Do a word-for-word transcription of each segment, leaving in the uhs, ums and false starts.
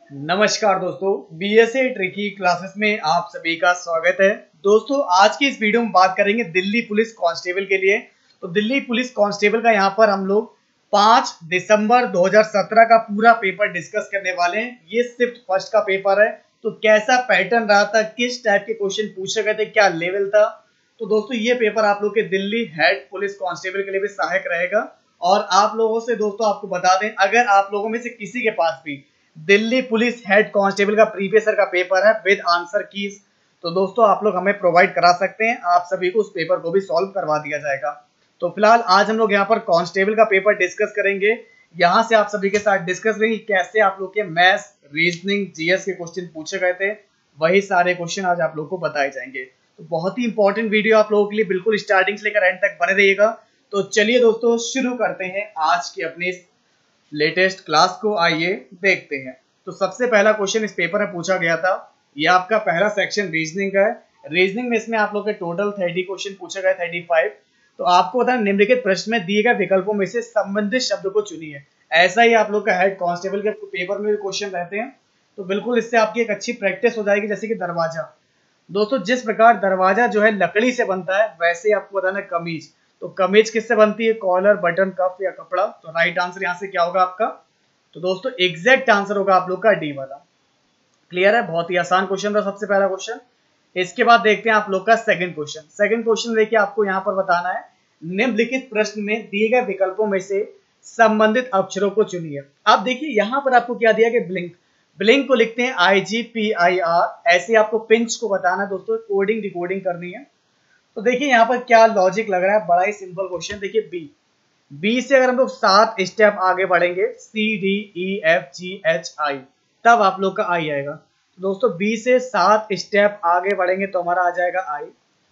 नमस्कार दोस्तों, BSA tricky classes में आप सभी का स्वागत है। दोस्तों आज की इस वीडियो में बात करेंगे दिल्ली पुलिस कांस्टेबल के लिए। तो दिल्ली पुलिस कांस्टेबल का यहाँ पर हम लोग पाँच दिसंबर दो हज़ार सत्रह का पूरा पेपर डिस्कस करने वाले हैं। ये शिफ्ट फर्स्ट का पेपर है, तो कैसा पैटर्न रहा था, किस टाइप के क्वेश्चन पूछे गए थे, क्या लेवल था। तो दोस्तों ये पेपर आप लोग के दिल्ली हेड पुलिस कांस्टेबल के लिए भी सहायक रहेगा। और आप लोगों से दोस्तों आपको बता दें, अगर आप लोगों में से किसी के पास भी दिल्ली पुलिस हेड कांस्टेबल का प्रीवियस ईयर का पेपर है विद आंसर कीज, तो दोस्तों आप लोग हमें प्रोवाइड करा सकते हैं। आप सभी को उस पेपर को भी सॉल्व करवा दिया जाएगा। तो फिलहाल आज हम लोग यहाँ पर कांस्टेबल का पेपर डिस्कस करेंगे। यहाँ से आप सभी के साथ डिस्कस करेंगे कैसे आप लोग के मैथ्स, रीजनिंग, जीएस के क्वेश्चन पूछे गए थे, वही सारे क्वेश्चन आज आप लोग को बताए जाएंगे। तो बहुत ही इंपॉर्टेंट वीडियो आप लोगों के लिए, बिल्कुल स्टार्टिंग से लेकर एंड तक बने रहिएगा। तो चलिए दोस्तों शुरू करते हैं आज की अपनी लेटेस्ट क्लास को। आइए देखते हैं। तो सबसे पहला क्वेश्चन इस पेपर में पूछा गया था, ये आपका पहला सेक्शन रीजनिंग का है। रीजनिंग में इसमें आप लोग के टोटल तीस क्वेश्चन पूछे गए, पैंतीस। तो आपको बताना निम्नलिखित प्रश्न में दिए गए विकल्पों में से संबंधित शब्द को चुनिए। ऐसा ही आप लोग का हेड कांस्टेबल के पेपर में भी क्वेश्चन रहते हैं, तो बिल्कुल इससे आपकी एक अच्छी प्रैक्टिस हो जाएगी। जैसे कि दरवाजा, दोस्तों जिस प्रकार दरवाजा जो है लकड़ी से बनता है, वैसे आपको बताना कमीज, तो कमीज किससे बनती है? कॉलर, बटन, कफ या कपड़ा। तो राइट आंसर यहाँ से क्या होगा आपका? तो दोस्तों एग्जैक्ट आंसर होगा आप लोग का डी वाला। क्लियर है? बहुत ही आसान क्वेश्चन था सबसे पहला क्वेश्चन। इसके बाद देखते हैं आप लोग का सेकंड क्वेश्चन। सेकंड क्वेश्चन देखिए, आपको यहाँ पर बताना है निम्नलिखित प्रश्न में दिए गए विकल्पों में से संबंधित अक्षरों को चुनिए। अब देखिए यहाँ पर आपको क्या दिया गया? ब्लिंक। ब्लिंक को लिखते हैं आई जी पी आई आर। ऐसे आपको पिंच को बताना है दोस्तों, कोडिंग डिकोडिंग करनी है। तो देखिए यहाँ पर क्या लॉजिक लग रहा है, बड़ा ही सिंपल क्वेश्चन। देखिए बी, बी से अगर हम लोग सात स्टेप आगे बढ़ेंगे, C D E F G H I, तब आप लोग का आई आएगा। तो दोस्तों बी से सात स्टेप आगे बढ़ेंगे तो हमारा आ जाएगा आई।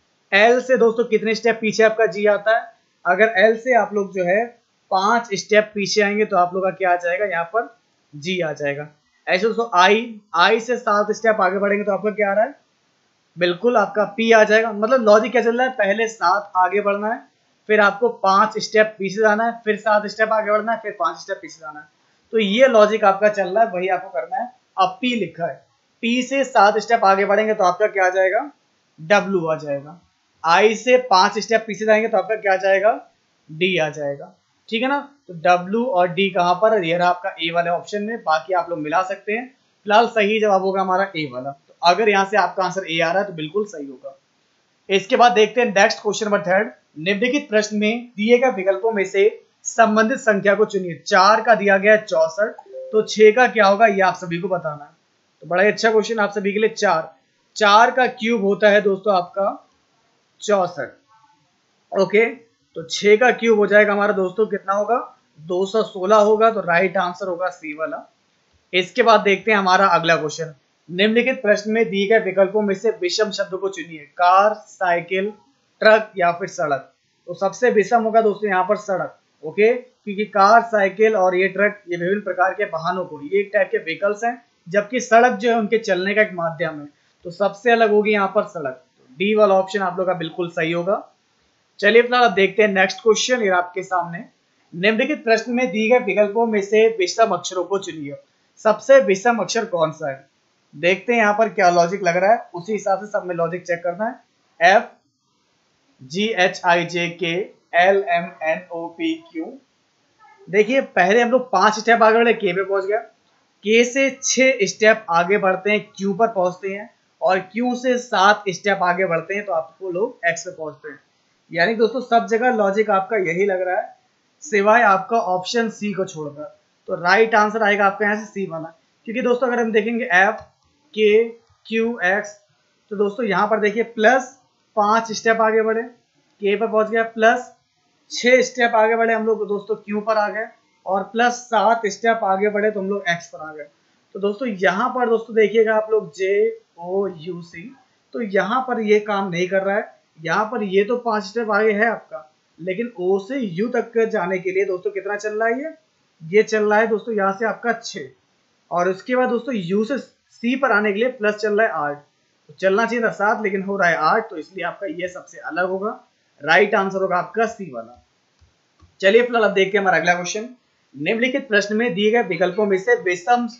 एल से दोस्तों कितने स्टेप पीछे आपका जी आता है? अगर एल से आप लोग जो है पांच स्टेप पीछे आएंगे तो आप लोग का क्या आ जाएगा? यहाँ पर जी आ जाएगा। ऐसे दोस्तों आई, आई से सात स्टेप आगे बढ़ेंगे तो आपका क्या आ रहा है? बिल्कुल आपका पी आ जाएगा। मतलब लॉजिक क्या चल रहा है? पहले सात आगे बढ़ना है, फिर आपको पांच स्टेप पीछे जाना है, फिर सात स्टेप आगे बढ़ना है, फिर पांच स्टेप पीछे जाना है। तो ये लॉजिक आपका चल रहा है, वही आपको करना है। अब पी लिखा है, पी से सात स्टेप आगे बढ़ेंगे तो आपका क्या आ जाएगा? डब्ल्यू आ जाएगा। आई से पांच स्टेप पीछे जाएंगे तो आपका क्या आ जाएगा? डी आ जाएगा। ठीक है ना? तो डब्ल्यू और डी कहां पर? ये रहा आपका ए वाले ऑप्शन में। बाकी आप लोग मिला सकते हैं। फिलहाल सही जवाब होगा हमारा ए वाला। तो अगर यहाँ से आपका आंसर ए आ रहा है तो बिल्कुल सही होगा। इसके बाद देखते हैं नेक्स्ट क्वेश्चन नंबर थर्ड। निम्नलिखित प्रश्न में दिए गए विकल्पों में से संबंधित संख्या को चुनिए। चार का दिया गया है चौसठ, तो छह का क्या होगा ये आप सभी को बताना है। तो बड़ा ही अच्छा क्वेश्चन आप सभी के लिए। चार, चार का क्यूब होता है दोस्तों आपका चौसठ। ओके, तो छह का क्यूब हो जाएगा हमारा दोस्तों कितना होगा? दो सौ सोलह होगा। तो राइट आंसर होगा सी वाला। इसके बाद देखते हैं हमारा अगला क्वेश्चन। निम्नलिखित प्रश्न में दिए गए विकल्पों में से विषम शब्द को चुनिए। कार, साइकिल, ट्रक या फिर सड़क। तो सबसे विषम होगा दोस्तों यहाँ पर सड़क। ओके, क्योंकि कार, साइकिल और ये ट्रक, ये विभिन्न प्रकार के वाहनों को, ये एक टाइप के व्हीकल्स हैं, जबकि सड़क जो है उनके चलने का एक माध्यम है। तो सबसे अलग होगी यहाँ पर सड़क। डी वाला ऑप्शन आप लोग का बिल्कुल सही होगा। चलिए फिलहाल अब देखते हैं नेक्स्ट क्वेश्चन। ये आपके सामने निम्नलिखित प्रश्न में दिए गए विकल्पों में से विषम अक्षरों को चुनिए। सबसे विषम अक्षर कौन सा है? देखते हैं यहाँ पर क्या लॉजिक लग रहा है, उसी हिसाब से सब में लॉजिक चेक करना है। F, G H I J K, L M N O P Q. देखिए पहले हम लोग पांच स्टेप आगे बढ़े, के पे पहुंच गया। के से छह स्टेप आगे बढ़ते हैं, क्यू पर पहुंचते हैं, और क्यू से सात स्टेप आगे बढ़ते हैं तो आपको लोग एक्स पे पहुंचते हैं। यानी दोस्तों सब जगह लॉजिक आपका यही लग रहा है, सिवाय आपका ऑप्शन सी को छोड़कर। तो राइट आंसर आएगा आपका यहाँ से सी वाला। क्योंकि दोस्तों अगर हम देखेंगे एफ, के, क्यू, एक्स, तो दोस्तों यहाँ पर देखिए प्लस पांच स्टेप आगे बढ़े, के पर पहुंच गया, प्लस छह स्टेप आगे बढ़े हम लोग दोस्तों क्यू पर आ गए, और प्लस सात स्टेप आगे बढ़े तो हम लोग एक्स पर आ गए। तो दोस्तों यहाँ पर दोस्तों देखिएगा आप लोग जे ओ यू सी, तो यहाँ पर ये काम नहीं कर रहा है। यहाँ पर ये तो पांच स्टेप आगे है आपका, लेकिन ओ से यू तक जाने के लिए दोस्तों कितना चल रहा है? ये ये चल रहा है दोस्तों यहाँ से आपका छः, और उसके बाद दोस्तों यू से सी पर आने के लिए प्लस चल रहा है आठ। तो चलना चाहिए था सात, लेकिन हो रहा है आठ, तो इसलिए आपका ये सबसे अलग होगा। राइट आंसर होगा आपका सी वाला। चलिए फिलहाल अब देखते हैं हमारा अगला क्वेश्चन। निम्नलिखित प्रश्न में दिए गए विकल्पों में से विषम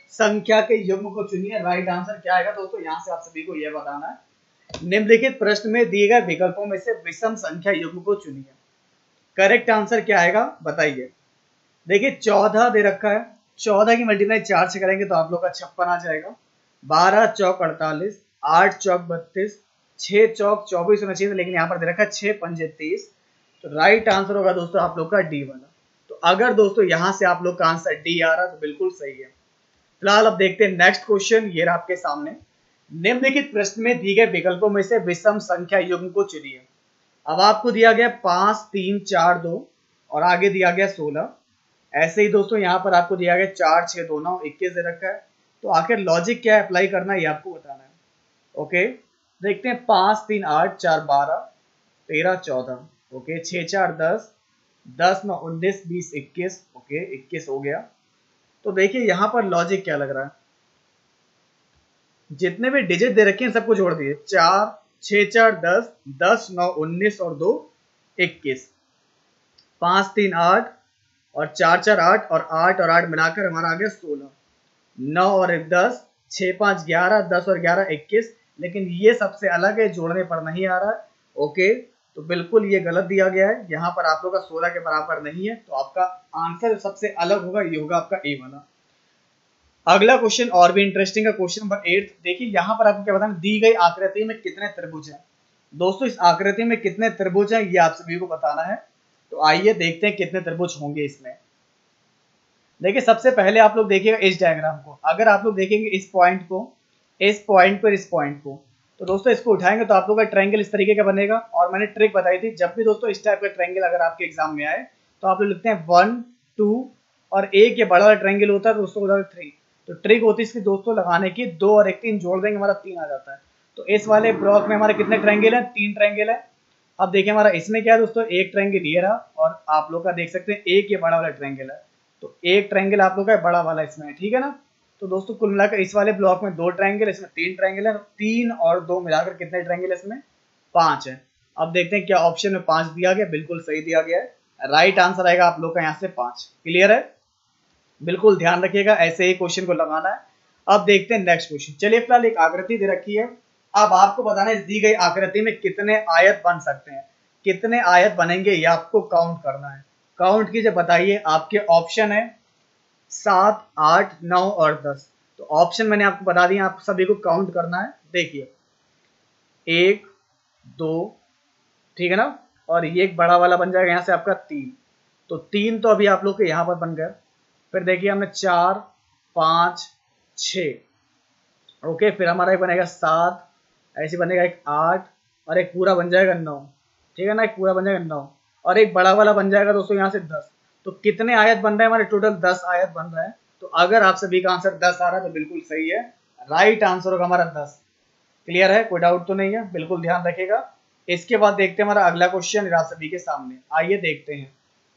संख्या के युग्म को चुनिए। राइट आंसर क्या आएगा दोस्तों, यहाँ से आप सभी को यह बताना है। निम्नलिखित प्रश्न में दिए गए विकल्पों में से विषम संख्या युग्म को चुनिए। करेक्ट आंसर क्या आएगा बताइए। देखिए चौदह दे रखा है, चौदह की मल्टीप्लाई चार से करेंगे तो आप लोग का छप्पन आ जाएगा। बारह चौक अड़तालीस, आठ चौक बत्तीस, छह चौक चौबीस होना चाहिए, लेकिन यहाँ पर दे रखा है छह पंजे तीस। तो राइट आंसर होगा दोस्तों आप लोग का डी वाला। तो अगर दोस्तों यहाँ से आप लोग का आंसर डी आ रहा तो बिल्कुल सही है। फिलहाल अब देखते हैं नेक्स्ट क्वेश्चन, ये रहा आपके सामने। निम्नलिखित प्रश्न में दिए गए विकल्पों में से विषम संख्या युग्म को चुनिए। अब आपको दिया गया पांच तीन चार दो और आगे दिया गया सोलह। ऐसे ही दोस्तों यहाँ पर आपको दिया गया चार छह दो नौ इक्कीस दे रखा है। तो आखिर लॉजिक क्या अप्लाई करना है ये आपको बताना है। ओके देखते हैं, पांच तीन आठ, चार बारह, तेरह चौदह, ओके छः चार दस, दस नौ उन्नीस, बीस इक्कीस, ओके इक्कीस हो गया। तो देखिए यहाँ पर लॉजिक क्या लग रहा है, जितने भी डिजिट दे रखे हैं सबको जोड़ दिए। चार, छः चार दस, दस नौ उन्नीस और दो इक्कीस, पाँच तीन आठ और चार चार आठ और आठ और आठ मिलाकर हमारा आ गया सोलह, नौ और एक दस, छः पाँच ग्यारह, दस और ग्यारह इक्कीस। लेकिन ये सबसे अलग है, जोड़ने पर नहीं आ रहा है। ओके तो बिल्कुल ये गलत दिया गया है, यहाँ पर आप लोग का सोलह के बराबर नहीं है। तो आपका आंसर सबसे अलग होगा, ये होगा आपका ए वाला। अगला क्वेश्चन और भी इंटरेस्टिंग है, क्वेश्चन नंबर एट। देखिए यहाँ पर आपको क्या बताना, दी गई आकृति में कितने त्रिभुज हैं। दोस्तों इस आकृति में कितने त्रिभुज हैं ये आप सभी को बताना है। तो आइए देखते हैं कितने त्रिभुज होंगे इसमें। देखिए सबसे पहले आप लोग देखिएगा इस डायग्राम को। अगर आप लोग देखेंगे इस पॉइंट को, इस पॉइंट पर, इस पॉइंट को, तो दोस्तों इसको उठाएंगे तो आप लोग का ट्रायंगल इस तरीके का बनेगा। और मैंने ट्रिक बताई थी, जब भी दोस्तों इस टाइप का ट्रायंगल अगर आपके एग्जाम में आए तो आप लोग लिखते हैं वन टू और एक ये बड़ा वाला ट्रायंगल होता है दोस्तों होता है थ्री। तो ट्रिक होती है इसकी दोस्तों लगाने की, दो और एक तीन जोड़ देंगे हमारा तीन आ जाता है। तो इस वाले ब्लॉक में हमारे कितने ट्रायंगल हैं, तीन ट्रायंगल है। अब देखिए हमारा इसमें क्या है दोस्तों, एक ट्रायंगल ये रहा और आप लोग का देख सकते हैं एक ये बड़ा वाला ट्रायंगल है। तो एक ट्रायंगल आप लोग का बड़ा वाला इसमें है, ठीक है ना। तो दोस्तों कुल मिलाकर इस वाले ब्लॉक में दो ट्रायंगल, इसमें तीन ट्रायंगल है। तीन और दो मिलाकर कितने ट्रायंगल है इसमें, पांच है। अब देखते हैं क्या ऑप्शन में पांच दिया गया, बिल्कुल सही दिया गया है। राइट आंसर आएगा आप लोग का यहाँ से पांच। क्लियर है, बिल्कुल ध्यान रखिएगा, ऐसे ही क्वेश्चन को लगाना है। अब देखते हैं नेक्स्ट क्वेश्चन। चलिए फिलहाल एक आकृति दे रखी है, अब आपको बताना है दी गई आकृति में कितने आयत बन सकते हैं। कितने आयत बनेंगे ये आपको काउंट करना है। काउंट कीजिए, बताइए। आपके ऑप्शन है सात, आठ, नौ और दस। तो ऑप्शन मैंने आपको बता दिया, आप सभी को काउंट करना है। देखिए एक, दो, ठीक है ना, और ये एक बड़ा वाला बन जाएगा यहाँ से आपका तीन। तो तीन तो अभी आप लोग के यहाँ पर बन गया। फिर देखिए हमने चार, पाँच, छ, ओके। फिर हमारा एक बनेगा सात, ऐसे बनेगा एक आठ और एक पूरा बन जाएगा नौ, ठीक है ना, एक पूरा बन जाएगा नौ और एक बड़ा वाला बन जाएगा दोस्तों यहाँ से दस। तो कितने आयत बन रहे हैं हमारे, टोटल दस आयत बन रहे हैं। तो अगर आप सभी का आंसर दस आ रहा है तो बिल्कुल सही है, राइट आंसर होगा हमारा दस। क्लियर है, कोई डाउट तो नहीं है, बिल्कुल ध्यान रखिएगा। इसके बाद देखते हैं हमारा अगला क्वेश्चन आप सभी के सामने, आइए देखते हैं।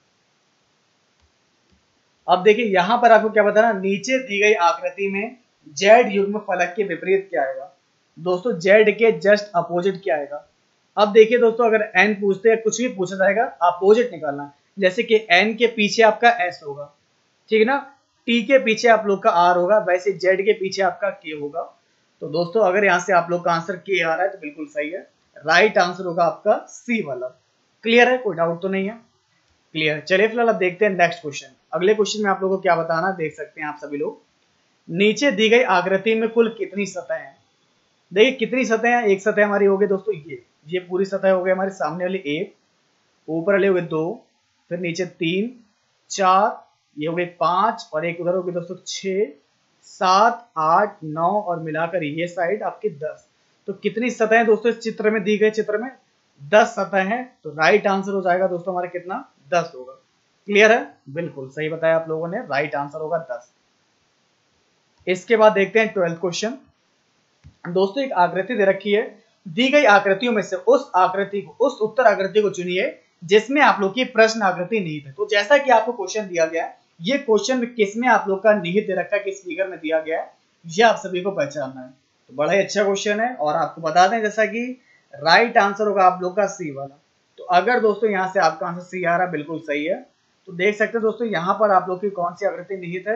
अब देखिए यहाँ पर आपको क्या बताना, नीचे दी गई आकृति में जेड युग्म फलक के विपरीत क्या आएगा। दोस्तों जेड के जस्ट अपोजिट क्या आएगा। अब देखिए दोस्तों अगर एन पूछते हैं, कुछ भी पूछा जाएगा, अपोजिट निकालना है। जैसे कि एन के पीछे आपका एस होगा, ठीक है ना, टी के पीछे आप लोग का आर होगा, वैसे जेड के पीछे आपका के होगा। तो दोस्तों अगर यहाँ से आप लोग का आंसर के आ रहा है तो बिल्कुल सही है, राइट आंसर होगा आपका सी वाला। क्लियर है, कोई डाउट तो नहीं है, क्लियर। चलिए फिलहाल अब देखते हैं नेक्स्ट क्वेश्चन। अगले क्वेश्चन में आप लोगों को क्या बताना देख सकते हैं आप सभी लोग। नीचे दी गई आकृति में कुल कितनी सतह है। देखिए कितनी सतह है, एक सतह हमारी हो गई दोस्तों ये ये पूरी सतह हो गई हमारे सामने वाली एक, ऊपर वाले हो गए दो, फिर नीचे तीन, चार, ये हो गए पांच और एक उधर हो गई दोस्तों छः, सात, आठ, नौ और मिलाकर ये साइड आपकी दस। तो कितनी सतह है दोस्तों इस चित्र में, दी गए चित्र में दस सतह है। तो राइट आंसर हो जाएगा दोस्तों हमारा कितना, दस होगा। क्लियर है, बिल्कुल सही बताया आप लोगों ने, राइट आंसर होगा दस। इसके बाद देखते हैं ट्वेल्थ क्वेश्चन। दोस्तों एक आकृति दे रखी है, दी गई आकृतियों में से उस आकृति को, उस उत्तर आकृति को चुनिए जिसमें आप लोग की प्रश्न आकृति निहित है। तो जैसा कि आपको क्वेश्चन दिया गया है, ये क्वेश्चन किसमें आप लोग का निहित दे रखा है, किस फिगर में दिया गया है, ये आप सभी को पहचानना है। तो बड़ा ही अच्छा क्वेश्चन है और आपको बता दें जैसा कि राइट आंसर होगा आप लोग का सी वाला। तो अगर दोस्तों यहाँ से आपका आंसर सी आ रहा है बिल्कुल सही है। तो देख सकते हैं दोस्तों यहाँ पर आप लोग की कौन सी आकृति निहित है,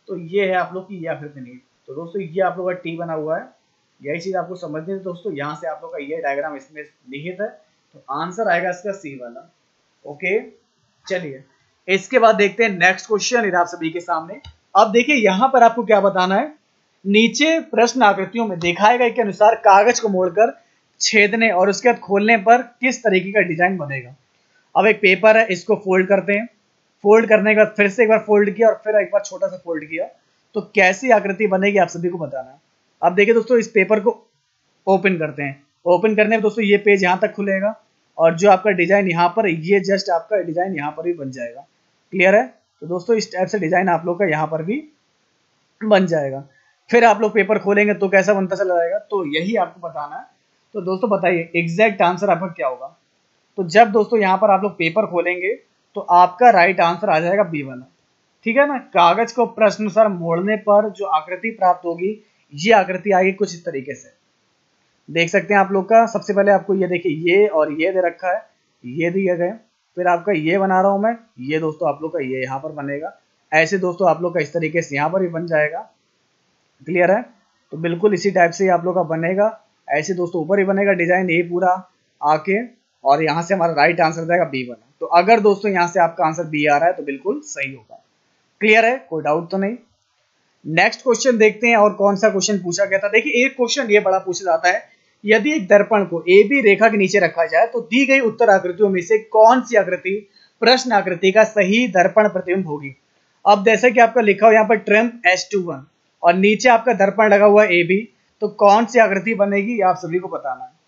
तो ये है आप लोग की ये आकृति नहीं। तो दोस्तों ये आप लोग का टी बना हुआ है, यही चीज आपको समझनी है दोस्तों। यहाँ से आप लोग का ये डायग्राम इसमें निहित है, तो आंसर आएगा इसका सी वाला। ओके, चलिए इसके बाद देखते हैं नेक्स्ट क्वेश्चन इधर आप सभी के सामने। अब देखिए यहाँ पर आपको क्या बताना है, नीचे प्रश्न आकृतियों में दिखाए गए के अनुसार कागज को मोड़कर छेदने और उसके बाद खोलने पर किस तरीके का डिजाइन बनेगा। अब एक पेपर है, इसको फोल्ड करते हैं, फोल्ड करने के बाद फिर से एक बार फोल्ड किया और फिर एक बार छोटा सा फोल्ड किया, तो कैसी आकृति बनेगी आप सभी को बताना है। अब देखिए दोस्तों इस पेपर को ओपन करते हैं, ओपन करने में दोस्तों ये पेज यहाँ तक खुलेगा और जो आपका डिजाइन यहाँ पर ये जस्ट आपका डिजाइन यहाँ पर भी बन जाएगा। क्लियर है? तो दोस्तों इस टाइप से डिजाइन आप लोग का यहाँ पर भी बन जाएगा। फिर आप लोग पेपर खोलेंगे तो कैसा बनता चला जाएगा, तो यही आपको बताना है। तो दोस्तों बताइए एग्जैक्ट आंसर आपका क्या होगा। तो जब दोस्तों यहाँ पर आप लोग पेपर खोलेंगे तो आपका राइट आंसर आ जाएगा बी वाला। ठीक है ना, कागज को प्रश्नानुसार मोड़ने पर जो आकृति प्राप्त होगी ये आकृति आएगी कुछ इस तरीके से, देख सकते हैं आप लोग का। सबसे पहले आपको ये देखिए ये और ये दे रखा है, ये दिए गए, फिर आपका ये बना रहा हूं मैं, ये दोस्तों आप लोग का ये यहाँ पर बनेगा। ऐसे दोस्तों आप लोग का इस तरीके से यहाँ पर भी बन जाएगा। क्लियर है? तो बिल्कुल इसी टाइप से आप लोग का बनेगा, ऐसे दोस्तों ऊपर ही बनेगा डिजाइन ये पूरा आके, और यहाँ से हमारा राइट आंसर जाएगा बी वाला। तो अगर दोस्तों यहाँ से आपका आंसर बी आ रहा है तो बिल्कुल सही होगा। क्लियर है? कोई डाउट तो नहीं। नेक्स्ट क्वेश्चन देखते हैं और कौन सा क्वेश्चन पूछा गया था। देखिए एक क्वेश्चन ये बड़ा पूछा जाता है, यदि एक दर्पण को ए बी रेखा के नीचे रखा जाए तो दी गई उत्तर आकृतियों में से कौन सी आकृति प्रश्न आकृति का सही दर्पण प्रतिबिंब होगी। अब जैसे कि आपका लिखा हुआ यहाँ पर ट्रिम एस टू वन और नीचे आपका दर्पण लगा हुआ है ए बी, तो कौन सी आकृति बनेगी आप सभी को बताना है।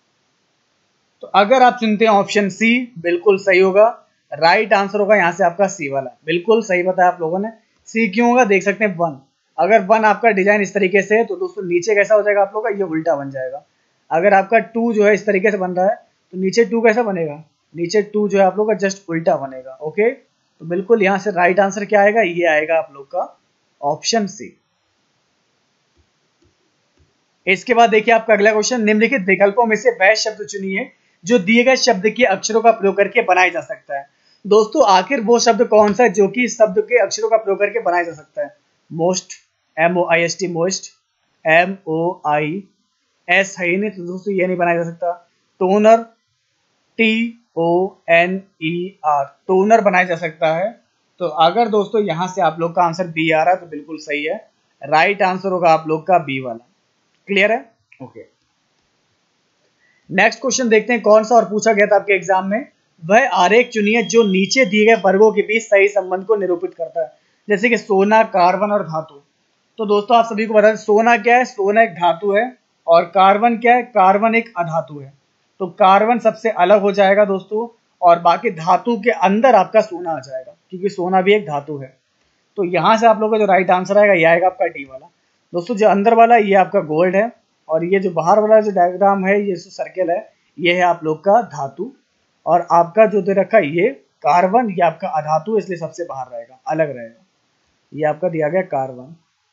तो अगर आप चुनते हैं ऑप्शन सी, बिल्कुल सही होगा, राइट आंसर होगा यहाँ से आपका सी वाला। बिल्कुल सही बताया आप लोगों ने। सी क्यों होगा देख सकते हैं, वन, अगर वन आपका डिजाइन इस तरीके से है तो दोस्तों नीचे कैसा हो जाएगा आप लोग का, ये उल्टा बन जाएगा। अगर आपका टू जो है इस तरीके से बन रहा है तो नीचे टू कैसा बनेगा, नीचे टू जो है आप लोग का जस्ट उल्टा बनेगा। ओके, तो बिल्कुल यहाँ से राइट आंसर क्या आएगा, ये आएगा आप लोग का ऑप्शन सी। इसके बाद देखिए आपका अगला क्वेश्चन, निम्नलिखित विकल्पों में से वह शब्द चुनिए जो दिए गए शब्द के अक्षरों का प्रयोग करके बनाया जा सकता है। दोस्तों आखिर वो शब्द कौन सा है जो कि इस शब्द के अक्षरों का प्रयोग करके बनाया जा सकता है। Most, M O I S T, most, M O I S है ही नहीं तो दोस्तों ये नहीं बनाया जा सकता। Toner, T O N E R, toner बनाया जा सकता है। तो अगर दोस्तों यहाँ से आप लोग का आंसर बी आ रहा है तो बिल्कुल सही है, राइट आंसर होगा आप लोग का बी वाला। क्लियर है? ओके, नेक्स्ट क्वेश्चन देखते हैं कौन सा और पूछा गया था आपके एग्जाम में। वह आरेख चुनिए जो नीचे दिए गए वर्गों के बीच सही संबंध को निरूपित करता है, जैसे कि सोना, कार्बन और धातु। तो दोस्तों आप सभी को बता दें सोना क्या है, सोना एक धातु है, और कार्बन क्या है, कार्बन एक अधातु है। तो कार्बन सबसे अलग हो जाएगा दोस्तों, और बाकी धातु के अंदर आपका सोना आ जाएगा, क्योंकि सोना भी एक धातु है। तो यहाँ से आप लोगों का जो राइट आंसर आएगा ये आएगा आपका डी वाला। दोस्तों जो अंदर वाला ये आपका गोल्ड है, और ये जो बाहर वाला जो डायग्राम है, ये जो सर्कल है, ये है आप लोग का धातु, और आपका जो दे रखा है ये कार्बन, ये आपका अधातु, इसलिए सबसे बाहर रहेगा, अलग रहेगा। ये आपका दिया गया कार्बन।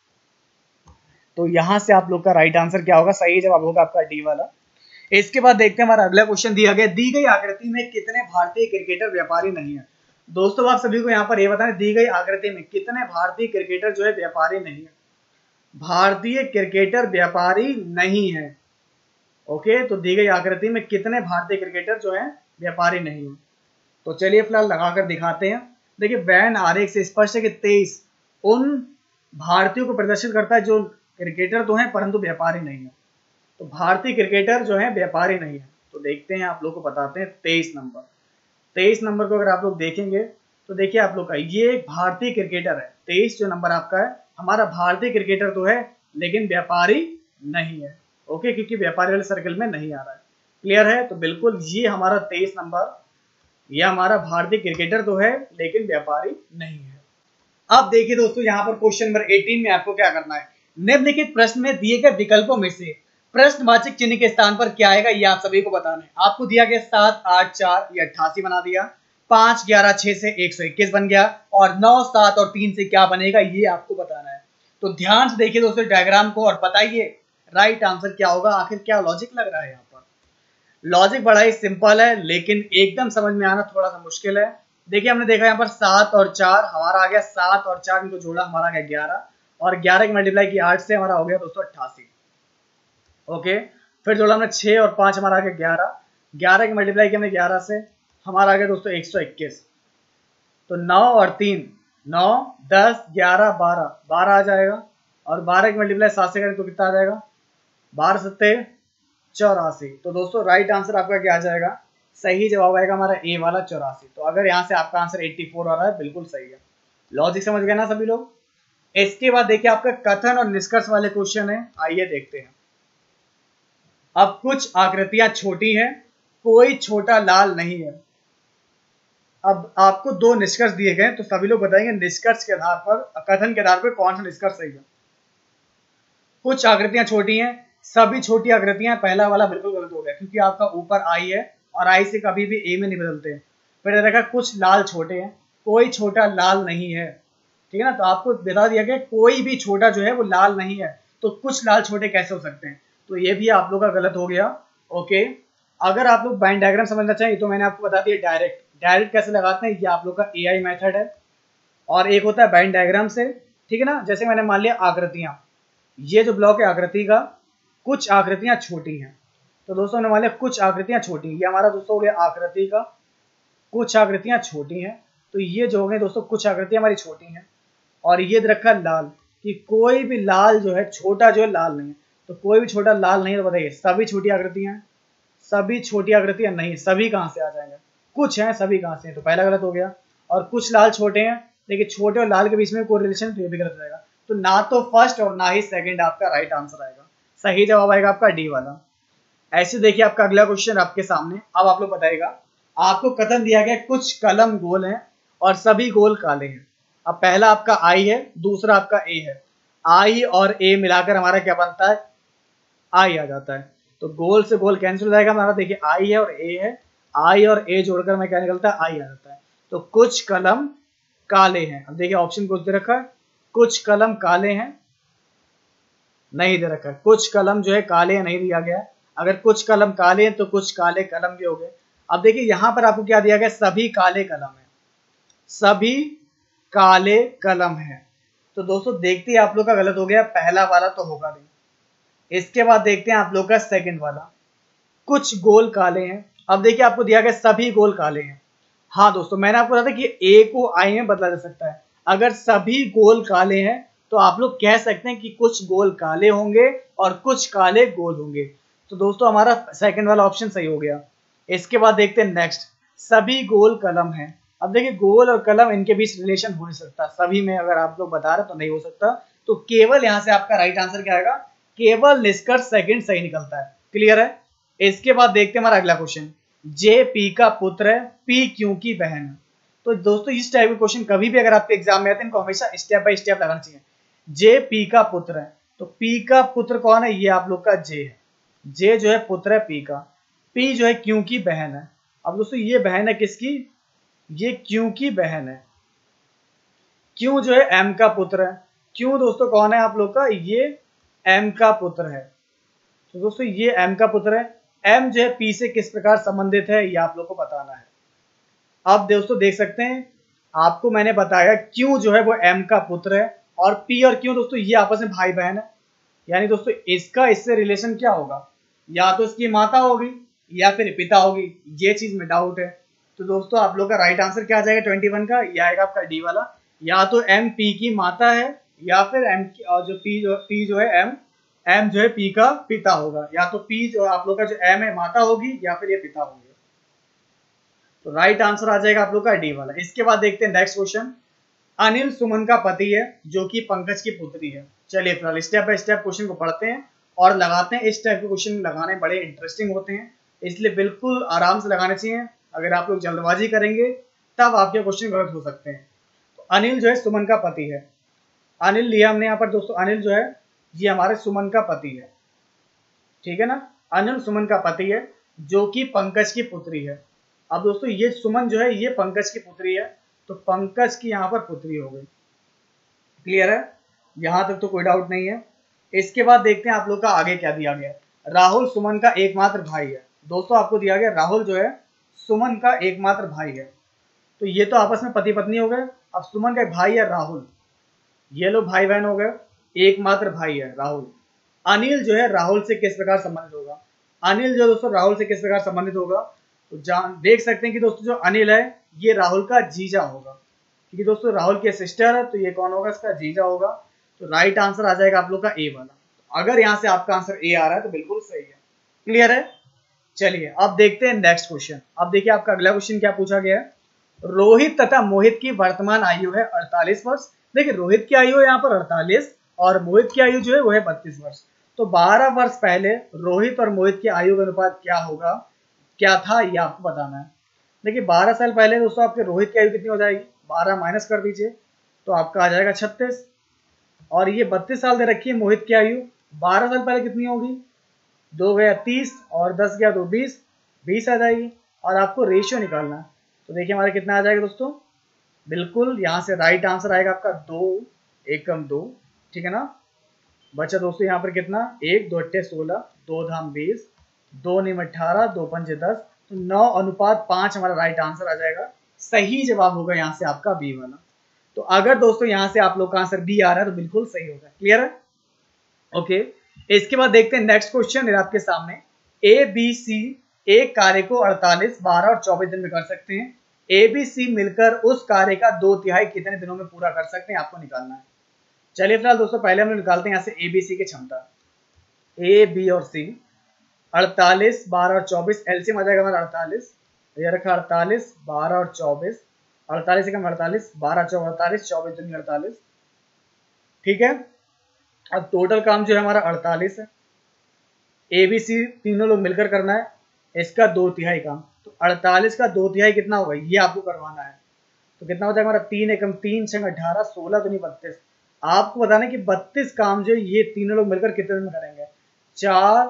तो यहाँ से आप लोग का राइट आंसर क्या होगा, सही जवाब होगा आपका डी वाला। इसके बाद देखते हैं हमारा अगला क्वेश्चन दिया गया, दी गई आकृति में कितने भारतीय क्रिकेटर व्यापारी नहीं है। दोस्तों आप सभी को यहाँ पर ये बताना, दी गई आकृति में कितने भारतीय क्रिकेटर जो है व्यापारी नहीं है। भारतीय क्रिकेटर व्यापारी नहीं है। ओके, तो दी गई आकृति में कितने भारतीय क्रिकेटर जो है व्यापारी नहीं है। तो चलिए फिलहाल लगाकर दिखाते हैं। देखिए वैन आरेख से स्पष्ट है कि तेईस उन भारतीयों को प्रदर्शित करता है जो क्रिकेटर तो हैं परंतु व्यापारी नहीं है। तो भारतीय क्रिकेटर जो है व्यापारी नहीं है। तो देखते हैं, आप लोग को बताते हैं तेईस नंबर। तेईस नंबर को अगर आप लोग देखेंगे तो देखिए आप लोग का ये एक भारतीय क्रिकेटर है। तेईस जो नंबर आपका है हमारा भारतीय क्रिकेटर तो है लेकिन व्यापारी नहीं है। ओके, क्योंकि व्यापारी वाले सर्कल में नहीं आ रहा है। क्लियर है? तो बिल्कुल ये हमारा तेईस नंबर, ये हमारा भारतीय क्रिकेटर तो है लेकिन व्यापारी नहीं है। अब देखिए दोस्तों यहाँ पर क्वेश्चन नंबर अठारह में आपको क्या करना है, निम्नलिखित प्रश्न में दिए गए विकल्पों में से प्रश्नवाचक चिन्ह के स्थान पर क्या आएगा ये आप सभी को बताना है। आपको दिया गया सात, आठ, चार, ये अट्ठासी बना दिया, पांच, ग्यारह, छह से एक सौ इक्कीस बन गया, और नौ, सात और तीन से क्या बनेगा ये आपको बताना है। तो ध्यान से देखिए दोस्तों डायग्राम को और बताइए राइट आंसर क्या होगा। आखिर क्या लॉजिक लग रहा है यहाँ पर। लॉजिक बड़ा ही सिंपल है लेकिन एकदम समझ में आना थोड़ा सा मुश्किल है। देखिए हमने देखा यहाँ पर सात और चार, हमारा आ गया सात और चार, इनको जोड़ा हमारा आ गया ग्यारह, और ग्यारह की मल्टीप्लाई की आठ से हमारा हो गया दोस्तों अट्ठासी। ओके, फिर जोड़ा हमने छः और पाँच, हमारा आ गया ग्यारह, ग्यारह की मल्टीप्लाई की हमने ग्यारह से, हमारा आ गया दोस्तों एक सौ इक्कीस। तो नौ और तीन, नौ, दस, ग्यारह, बारह, बारह आ जाएगा, और बारह की मल्टीप्लाई सात से करें तो कितना आ जाएगा, बारह सत्ते चौरासी। तो दोस्तों राइट आंसर आपका क्या आ जाएगा, सही जवाब आएगा हमारा ए वाला चौरासी। तो अगर यहाँ से आपका आंसर चौरासी आ रहा है, बिल्कुल सही है। लॉजिक समझ गए ना सभी लोग। इसके बाद देखिए आपका कथन और निष्कर्ष वाले क्वेश्चन है, आइए देखते हैं। अब कुछ आकृतियां छोटी हैं, कोई छोटा लाल नहीं है। अब आपको दो निष्कर्ष दिए गए, तो सभी लोग बताएंगे निष्कर्ष के आधार पर, कथन के आधार पर कौन सा निष्कर्ष सही है। कुछ आकृतियां छोटी हैं, सभी छोटी आकृतियां, पहला वाला बिल्कुल गलत हो गया, क्योंकि आपका ऊपर आई है और आई से कभी भी ए में नहीं बदलते। फिर देखा कुछ लाल छोटे हैं, कोई छोटा लाल नहीं है, ठीक है ना। तो आपको बता दिया गया कोई भी छोटा जो है वो लाल नहीं है, तो कुछ लाल छोटे कैसे हो सकते हैं, तो ये भी आप लोग का गलत हो गया। ओके, अगर आप लोग बाइन डायग्राम समझना चाहिए तो मैंने आपको बता दिया डायरेक्ट, डायरेक्ट कैसे लगाते हैं, ये आप लोग का एआई मेथड है, और एक होता है बाइन डायग्राम से, ठीक है ना। जैसे मैंने मान लिया आकृतियां, ये जो ब्लॉक है आकृति का, कुछ आकृतियां छोटी हैं, तो दोस्तों ने मान लिया कुछ आकृतियां छोटी, ये हमारा दोस्तों हो गया आकृति का, कुछ आकृतियां छोटी हैं, तो ये जो हो गए दोस्तों कुछ आकृतियां हमारी छोटी हैं। और ये रखा लाल, कि कोई भी लाल जो है छोटा जो है लाल नहीं है, तो कोई भी छोटा लाल नहीं है, तो बताइए सभी छोटी आकृतियां, सभी छोटी आकृतियां नहीं, सभी कहां से आ जाएंगे, कुछ हैं, सभी कहां से हैं, तो पहला गलत हो गया। और कुछ लाल छोटे हैं, देखिए छोटे और लाल के बीच में कोई रिलेशन, तो ये भी गलत रहेगा। तो ना तो फर्स्ट और ना ही सेकंड आपका राइट आंसर आएगा, सही जवाब आएगा आपका डी वाला। ऐसे देखिए आपका अगला क्वेश्चन आपके सामने, अब आप लोग बताइएगा, आपको कथन दिया गया कुछ कलम गोल हैं और सभी गोल काले हैं। अब पहला आपका आई है, दूसरा आपका ए है, आई और ए मिलाकर हमारा क्या बनता है, आई आ जाता है। तो गोल से गोल कैंसिल हो जाएगा हमारा, देखिए आई है और ए है, आई और ए जोड़कर मैं क्या निकलता है, आई आ जाता है। तो कुछ कलम काले हैं, अब देखिए ऑप्शन कुछ दे रखा है, कुछ कलम काले हैं, नहीं दे रखा है, कुछ कलम जो है काले नहीं दिया गया है। अगर कुछ कलम काले हैं तो कुछ काले कलम भी हो गए। अब देखिए यहां पर आपको क्या दिया गया, सभी काले कलम है, सभी काले कलम है। तो दोस्तों देखते ही आप लोग का गलत हो गया, पहला वाला तो होगा नहीं। इसके बाद देखते हैं आप लोग का सेकंड वाला, कुछ गोल काले हैं। अब देखिए आपको दिया गया सभी गोल काले हैं। हाँ दोस्तों, मैंने आपको बताया कि ए को आई में बदला जा सकता है। अगर सभी गोल काले हैं तो आप लोग कह सकते हैं कि कुछ गोल काले होंगे और कुछ काले गोल होंगे। तो दोस्तों हमारा सेकंड वाला ऑप्शन सही हो गया। इसके बाद देखते हैं नेक्स्ट, सभी गोल कलम हैं। अब देखिए गोल और कलम इनके बीच रिलेशन हो नहीं सकता, सभी में अगर आप लोग बता रहे तो नहीं हो सकता। तो केवल यहां से आपका राइट आंसर क्या आएगा, केवल निष्कर्ष सेकंड सही निकलता है। क्लियर है। इसके बाद देखते हैं हमारा अगला क्वेश्चन, जे पी का पुत्र है, पी क्यू की बहन है। तो दोस्तों इस टाइप के क्वेश्चन कभी भी अगर आपके एग्जाम में आते हैं इनको हमेशा स्टेप बाय स्टेप लगाना चाहिए। जे पी का पुत्र है, तो पी का पुत्र कौन है, ये आप लोग का जे है, जे जो है पुत्र है पी का, पी जो है क्यू की बहन है। अब दोस्तों ये बहन है किसकी, ये क्यू की बहन है। क्यू जो है एम का पुत्र है, क्यू दोस्तों कौन है आप लोग का, ये एम का पुत्र है। तो दोस्तों ये एम का पुत्र है, एम जो है पी से किस प्रकार संबंधित है ये आप लोग को बताना है। अब दोस्तों देख सकते हैं आपको मैंने बताया क्यू जो है वो एम का पुत्र है, और पी और क्यू दोस्तों ये आपस में भाई बहन है। यानी दोस्तों इसका इससे रिलेशन क्या होगा, या तो इसकी माता होगी या फिर पिता होगी, ये चीज में डाउट है। तो दोस्तों आप लोग का राइट आंसर क्या आ जाएगा इक्कीस का, ये आएगा आपका डी वाला। या तो एम पी की माता है, या फिर एम की, और जो पी जो पी जो है एम एम जो है पी का पिता होगा। या तो पी जो आप लोग का जो एम है माता होगी, या फिर ये पिता होगी। तो राइट आंसर आ जाएगा आप लोग का डी वाला। इसके बाद देखते हैं नेक्स्ट क्वेश्चन, अनिल सुमन का पति है जो कि पंकज की पुत्री है। चलिए फिलहाल स्टेप बाय स्टेप क्वेश्चन को पढ़ते हैं और लगाते हैं। इस टाइप के क्वेश्चन लगाने बड़े इंटरेस्टिंग होते हैं, इसलिए बिल्कुल आराम से लगाने चाहिए। अगर आप लोग जल्दबाजी करेंगे तब आपके क्वेश्चन गलत हो सकते हैं। तो अनिल जो है सुमन का पति है, अनिल लिया हमने यहाँ पर दोस्तों, अनिल जो है ये हमारे सुमन का पति है, ठीक है ना। अनिल सुमन का पति है जो कि पंकज की पुत्री है। अब दोस्तों ये सुमन जो है ये पंकज की पुत्री है, तो पंकज की यहाँ पर पुत्री हो गई। क्लियर है, यहां तक तो कोई डाउट नहीं है। इसके बाद देखते हैं आप लोग का आगे क्या दिया गया। राहुल सुमन का एकमात्र भाई है। दोस्तों आपको दिया गया राहुल जो है सुमन का एकमात्र भाई है। तो ये तो आपस में पति पत्नी हो गए। अब सुमन का भाई है राहुल, ये लोग भाई बहन हो गए, एकमात्र भाई है राहुल। अनिल जो है राहुल से किस प्रकार संबंधित होगा? अनिल जो दोस्तों राहुल से किस प्रकार संबंधित होगा? तो जान देख सकते हैं कि दोस्तों जो अनिल है ये राहुल का जीजा होगा, क्योंकि दोस्तों राहुल की सिस्टर है, तो ये कौन होगा? इसका जीजा होगा। तो राइट आंसर आ जाएगा आप लोग का ए वाला। तो अगर यहाँ से आपका आंसर ए आ रहा है तो बिल्कुल सही है। क्लियर है? चलिए अब देखते हैं नेक्स्ट क्वेश्चन। अब देखिए आपका अगला क्वेश्चन क्या पूछा गया है। रोहित तथा मोहित की वर्तमान आयु है अड़तालीस वर्ष। देखिए रोहित की आयु है यहाँ पर अड़तालीस और मोहित की आयु जो है वो है बत्तीस वर्ष। तो बारह वर्ष पहले रोहित और मोहित की आयु का अनुपात क्या होगा, क्या था, ये आपको बताना है। देखिए बारह साल पहले दोस्तों आपके रोहित की आयु कितनी हो जाएगी? बारह माइनस कर दीजिए तो आपका आ जाएगा छत्तीस। और ये बत्तीस साल दे रखी है मोहित की आयु, बारह साल पहले कितनी होगी? दो गया तीस और दस गया तो बीस, बीस आ जाएगी। और आपको रेशियो निकालना है, तो देखिए हमारा कितना आ जाएगा दोस्तों? बिल्कुल यहाँ से राइट आंसर आएगा आपका दो एकम दो। ठीक है ना? बचा दोस्तों यहाँ पर कितना? एक दो अट्ठे सोलह, दो धाम बीस, दो निम अठारह, दो पंचे दस, तो नौ अनुपात पांच हमारा राइट आंसर आ जाएगा। सही जवाब होगा यहाँ से आपका बी वाला। तो अगर दोस्तों यहाँ से आप लोग का आंसर बी आ रहा है तो बिल्कुल सही होगा। क्लियर है? ओके, इसके बाद देखते हैं नेक्स्ट क्वेश्चन आपके सामने। ए बी सी एक कार्य को अड़तालीस, बारह और चौबीस दिन में कर सकते हैं। ए बी सी मिलकर उस कार्य का दो तिहाई कितने दिनों में पूरा कर सकते हैं, आपको निकालना है। चलिए फिलहाल दोस्तों पहले हम लोग निकालते हैं यहाँ से ए बी सी की क्षमता। ए बी और सी, अड़तालीस, बारह और चौबीस, एलसीएम आ जाएगा हमारा अड़तालीस। ये रखा अड़तालीस, बारह और चौबीस, अड़तालीस एकम अड़तालीस, बारह चौबीस अड़तालीस, चौबीस दूनी अड़तालीस। ठीक है, अब टोटल काम जो है हमारा अड़तालीस है। ए बी सी तीनों लोग मिलकर करना है, इसका दो तिहाई काम। तो अड़तालीस का दो तिहाई कितना होगा ये आपको करवाना है। तो कितना हो जाएगा हमारा? तीन एकम तीन, छंग अठारह, सोलह दूनी बत्तीस। आपको बताना है कि बत्तीस काम जो ये तीनों लोग मिलकर कितने दिन में करेंगे? चार,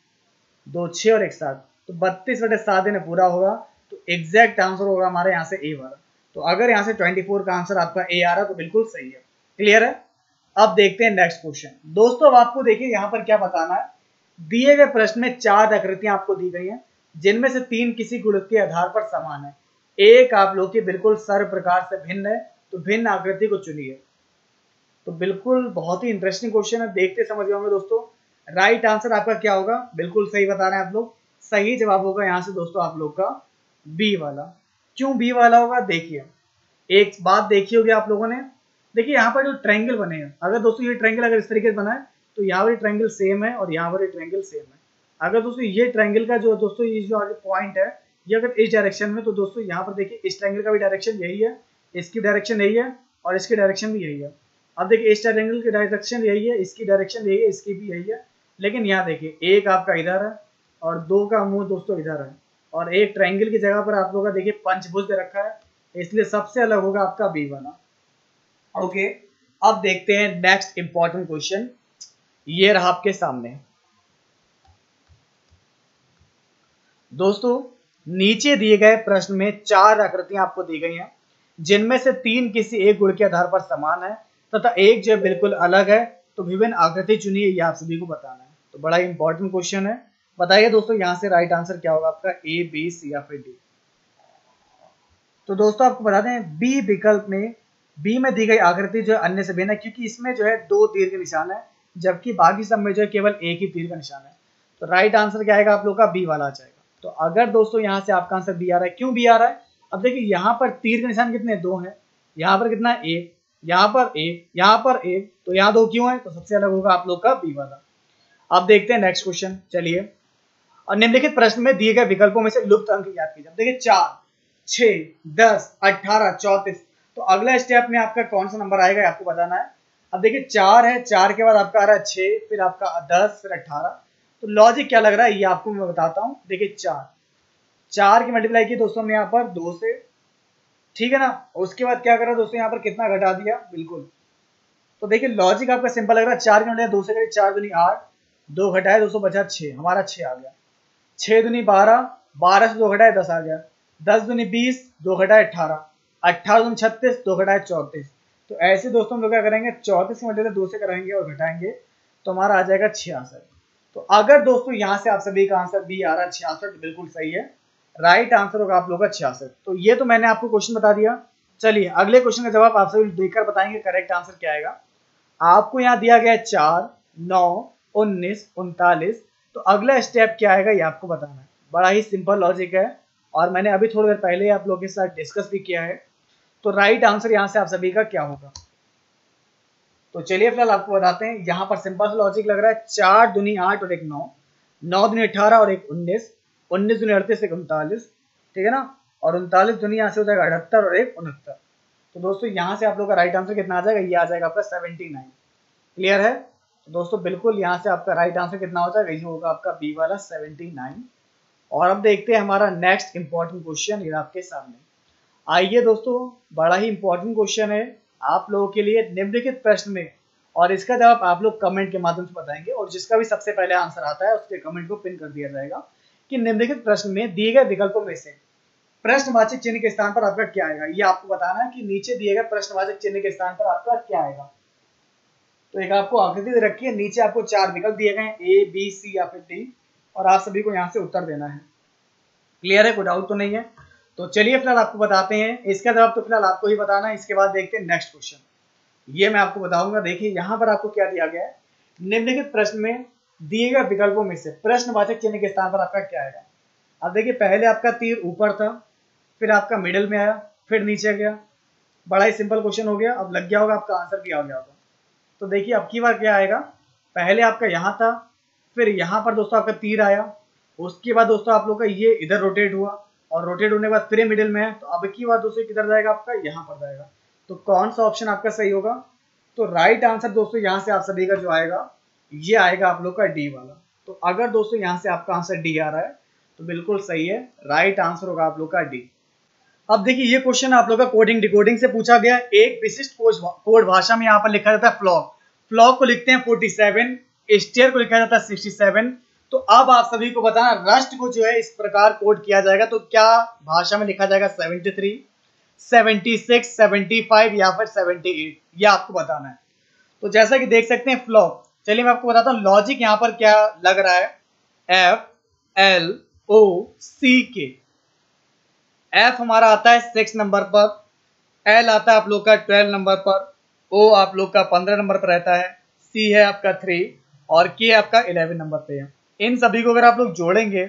दो छः और एक सात, तो बत्तीस बटे सात दिन पूरा होगा। तो एग्जैक्ट आंसर होगा हमारे यहाँ से ए वाला। तो अगर यहाँ से चौबीस का आंसर आपका ए आ रहा है तो बिल्कुल सही है। क्लियर है? अब देखते हैं नेक्स्ट क्वेश्चन। दोस्तों अब आपको देखिए यहाँ पर क्या बताना है। दिए गए प्रश्न में चार आकृतियां आपको दी गई हैं, जिनमें से तीन किसी गुण के आधार पर समान है, एक आप लोग की बिल्कुल सर्व प्रकार से भिन्न है। तो भिन्न आकृति को चुनिए। तो बिल्कुल बहुत ही इंटरेस्टिंग क्वेश्चन है, देखते समझ होंगे दोस्तों। राइट आंसर आपका क्या होगा? बिल्कुल सही बता रहे हैं आप लोग। सही जवाब होगा यहाँ से दोस्तों आप लोग का बी वाला। क्यों बी वाला होगा? देखिए एक बात देखी होगी आप लोगों ने। देखिए यहाँ पर जो ट्रायंगल बने हैं, अगर दोस्तों ये ट्रायंगल अगर इस तरीके से बना है तो यहाँ पर ट्रायंगल सेम है और यहाँ पर ट्रायंगल सेम है। अगर दोस्तों ये ट्रायंगल का जो दोस्तों ये जो पॉइंट है ये अगर इस डायरेक्शन में, तो दोस्तों यहाँ पर देखिए इस ट्रायंगल का भी डायरेक्शन यही है, इसकी डायरेक्शन यही है और इसकी डायरेक्शन भी यही है। अब देखिए इस ट्रायंगल की डायरेक्शन यही है, इसकी डायरेक्शन यही है, इसकी भी यही है। लेकिन यहाँ देखिए एक आपका इधर है और दो का मुंह दोस्तों इधर है, और एक ट्रायंगल की जगह पर आप लोगों का देखिए पंचभुज दे रखा है, इसलिए सबसे अलग होगा आपका बी वाला। ओके, अब देखते हैं नेक्स्ट इंपॉर्टेंट क्वेश्चन। ये रहा आपके सामने दोस्तों। नीचे दिए गए प्रश्न में चार आकृतियां आपको दी गई हैं, जिनमें से तीन किसी एक गुण के आधार पर समान है तथा एक जो बिल्कुल अलग है। तो विभिन्न आकृति चुनिए, ये आप सभी को बताना है। तो बड़ा इंपॉर्टेंट क्वेश्चन है, बताइए दोस्तों यहाँ से राइट आंसर क्या होगा आपका? ए, बी, सी या फिर डी? तो दोस्तों आपको बता दें बी विकल्प में, बी में दी गई आकृति जो है अन्य से भिन्न है, क्योंकि इसमें जो है दो तीर के निशान है, जबकि बाकी सब में जो है केवल एक ही तीर का निशान है। तो राइट आंसर क्या आएगा आप लोग का? बी वाला आ जाएगा। तो अगर दोस्तों यहाँ से आपका आंसर बी आ रहा है, क्यों बी आ रहा है? अब देखिए यहाँ पर तीर के निशान कितने? दो हैं। यहाँ पर कितना है? एक। यहाँ पर एक, यहाँ पर एक, तो यहाँ दो क्यों है? तो सबसे अलग होगा आप लोग का बी वाला। अब देखते हैं नेक्स्ट क्वेश्चन। चलिए, और निम्नलिखित प्रश्न में दिए गए विकल्पों में से लुप्त अंक याद कीजिए। देखिए चार, छह, दस, अठारह, चौतीस, तो अगला स्टेप में आपका कौन सा नंबर आएगा आपको बताना है। अब देखिए चार है, चार के बाद आपका आ रहा है छह, फिर आपका दस, फिर अठारह। तो लॉजिक क्या लग रहा है ये आपको मैं बताता हूँ। देखिए चार, चार की मल्टीप्लाई की दोस्तों ने यहाँ पर दो से, ठीक है ना। उसके बाद क्या करा दोस्तों, यहाँ पर कितना घटा दिया? बिल्कुल। तो देखिए लॉजिक आपका सिंपल लग रहा है। चार की मल्टीप्लाई दो से करिए, चार दूनी आठ, दो घटाए दोस्तों बचा छह, हमारा छह आ गया। छह दूनी बारह, बारह से दो घटाए दस आ गया। दस दूनी बीस, दो घटाए अठारह, अट्ठारह दूनी छत्तीस, दो घटाए चौंतीस। तो ऐसे दोस्तों हम लोग क्या करेंगे? चौंतीस की मल्टीप्लाई दो से कराएंगे और घटाएंगे, तो हमारा आ जाएगा छियासठ। तो अगर दोस्तों यहाँ से आप सभी का आंसर बी आ रहा है छियासठ, बिल्कुल सही है। राइट आंसर होगा आप लोग का छियासठ। तो ये तो मैंने आपको क्वेश्चन बता दिया। चलिए अगले क्वेश्चन का जवाब आप सभी देखकर बताएंगे करेक्ट आंसर क्या आएगा। आपको यहाँ दिया गया है चार, नौ, उन्नीस, उनतालीस। तो अगला स्टेप क्या आएगा ये आपको बताना है। बड़ा ही सिंपल लॉजिक है और मैंने अभी थोड़ी देर पहले आप लोगों के साथ डिस्कस भी किया है। तो राइट आंसर यहाँ से आप सभी का क्या होगा। तो चलिए फिलहाल आपको बताते हैं। यहाँ पर सिंपल लॉजिक लग रहा है, चार दूनी आठ और एक नौ, नौ दूनी अठारह और एक उन्नीस, उन्नीस दूनी अड़तीस एक उनतालीस, ठीक है ना, और उनतालीस दूनी यहाँ से हो जाएगा अठहत्तर और एक उनहत्तर। तो दोस्तों यहाँ से आप लोग का राइट आंसर कितना आ जाएगा, ये आ जाएगा आपका सेवेंटी नाइन। क्लियर है। तो दोस्तों बिल्कुल यहाँ से आपका राइट आंसर कितना हो जाएगा, ये होगा आपका बी वाला सेवेंटी नाइन। और अब देखते हैं हमारा नेक्स्ट इंपॉर्टेंट क्वेश्चन ये आपके सामने। आइए दोस्तों, बड़ा ही इंपॉर्टेंट क्वेश्चन है आप लोगों के लिए निम्नलिखित प्रश्न में, और इसका जवाब आप लोग कमेंट के माध्यम से बताएंगे और जिसका भी सबसे पहले आंसर आता है उसके कमेंट को पिन कर दिया जाएगा कि निम्नलिखित प्रश्न में दिए गए विकल्पों में से प्रश्नवाचक चिन्ह के स्थान पर आपका क्या आएगा। ये आपको बताना है कि नीचे दिए गए प्रश्नवाचक चिन्ह के स्थान पर आपका क्या आएगा। तो एक आपको आकृति दे रखी है, नीचे आपको चार विकल्प दिए गए हैं, ए बी सी या फिर डी, और आप सभी को यहाँ से उत्तर देना है। क्लियर है, कोई डाउट तो नहीं है। तो चलिए फिलहाल आपको बताते हैं इसका जवाब, तो फिलहाल आपको ही बताना है। इसके बाद देखते हैं नेक्स्ट क्वेश्चन, ये मैं आपको बताऊंगा। देखिए यहाँ पर आपको क्या दिया गया है, निम्नलिखित प्रश्न में दिए गए विकल्पों में से प्रश्नवाचक चिन्ह के स्थान पर आपका क्या आएगा। अब देखिए पहले आपका तीर ऊपर था, फिर आपका मिडिल में आया, फिर नीचे गया। बड़ा ही सिंपल क्वेश्चन हो गया। अब लग गया होगा आपका आंसर भी आ गया होगा। तो देखिए अब की बार क्या आएगा, पहले आपका यहाँ था, फिर यहाँ पर दोस्तों आपका तीर आया, उसके बाद दोस्तों आप लोग का ये इधर रोटेट हुआ और रोटेट होने के बाद फिर मिडिल में है। तो अब की बार दोस्तों किधर जाएगा आपका, यहाँ पर जाएगा। तो कौन सा ऑप्शन आपका सही होगा। तो राइट आंसर दोस्तों यहाँ से आप सभी का जो आएगा ये आएगा आप लोग का डी वाला। तो अगर दोस्तों यहाँ से आपका आंसर डी आ रहा है तो बिल्कुल सही है, राइट आंसर होगा आप लोग का डी। अब देखिए ये क्वेश्चन आप लोग का कोडिंग डिकोडिंग से पूछा गया। एक विशिष्ट कोड भाषा में यहाँ पर लिखा जाता है फ्लॉग, फ्लॉग को लिखते हैं सैंतालीस, स्टेयर को लिखा जाता है सड़सठ। तो अब आप सभी को बताना रस्ट को जो है इस प्रकार कोड किया जाएगा, तो क्या भाषा में लिखा जाएगा तिहत्तर, छिहत्तर, पचहत्तर या फिर अठहत्तर, ये आपको बताना है। तो जैसा कि देख सकते हैं फ्लॉग, चलिए मैं आपको बताता हूँ लॉजिक यहाँ पर क्या लग रहा है। एफ एल ओ सी के, एफ हमारा आता है सिक्स नंबर पर, एल आता है आप लोग का ट्वेल्व नंबर पर, ओ आप लोग का पंद्रह नंबर पर रहता है, सी है आपका थ्री और के आपका इलेवन नंबर पे है। इन सभी को अगर आप लोग जोड़ेंगे,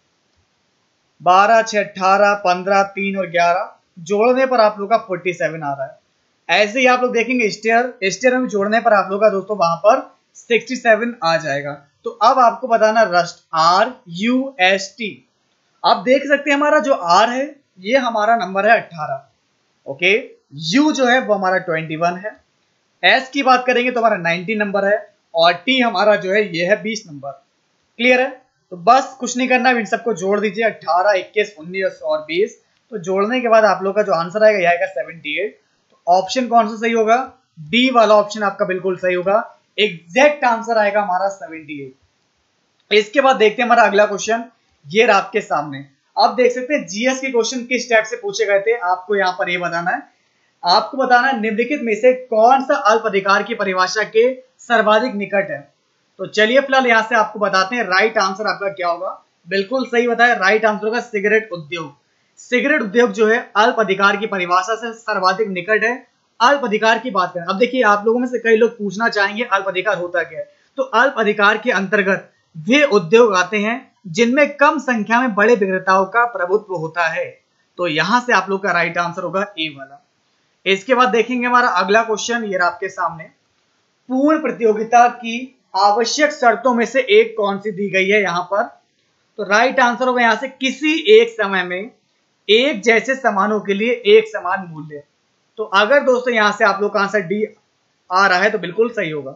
बारह, छह, अठारह, पंद्रह, तीन और ग्यारह, जोड़ने पर आप लोग का सैंतालीस आ रहा है। ऐसे ही आप लोग देखेंगे स्टेयर, स्टेयर में जोड़ने पर आप लोग का दोस्तों वहां पर सड़सठ आ जाएगा। तो अब आपको बताना rust, R U S T. आप देख सकते हैं हमारा जो आर है ये हमारा नंबर है अठारह, ओके, यू जो है वो हमारा इक्कीस है, एस की बात करेंगे तो हमारा नाइनटीन नंबर है और टी हमारा जो है ये है बीस नंबर। क्लियर है। तो बस कुछ नहीं करना, इन सबको जोड़ दीजिए, अठारह, इक्कीस, उन्नीस और बीस। तो जोड़ने के बाद आप लोग का जो आंसर आएगा ये आएगा अठहत्तर। तो ऑप्शन कौन सा सही होगा, डी वाला ऑप्शन आपका बिल्कुल सही होगा। एग्जैक्ट आंसर आएगा हमारा अठहत्तर। इसके बाद देखते हैं हमारा अगला क्वेश्चन, ये आपके सामने। आप देख सकते हैं जीएस के क्वेश्चन किस टाइप से पूछे गए थे, आपको यहाँ पर ये बताना है। आपको बताना है निम्नलिखित में से कौन सा अल्प अधिकार की परिभाषा के सर्वाधिक निकट है। तो चलिए फिलहाल यहाँ से आपको बताते हैं राइट आंसर आपका क्या होगा। बिल्कुल सही बताया, राइट आंसर होगा सिगरेट उद्योग। सिगरेट उद्योग जो है अल्प अधिकार की परिभाषा से सर्वाधिक निकट है। अल्प अधिकार की बात करें, अब देखिए आप लोगों में से कई लोग पूछना चाहेंगे अल्प अधिकार होता क्या है। तो अल्प अधिकार के अंतर्गत वे उद्योग आते हैं जिनमें कम संख्या में बड़े विक्रेताओं का प्रभुत्व होता है। तो यहां से आप लोग का राइट आंसर होगा ए वाला। इसके बाद देखेंगे हमारा अगला क्वेश्चन, ये आपके सामने। पूर्ण प्रतियोगिता की आवश्यक शर्तों में से एक कौन सी दी गई है यहां पर। तो राइट आंसर होगा यहां से किसी एक समय में एक जैसे सामानों के लिए एक समान मूल्य। तो अगर दोस्तों यहां से आप लोग का आंसर डी आ रहा है तो बिल्कुल सही होगा।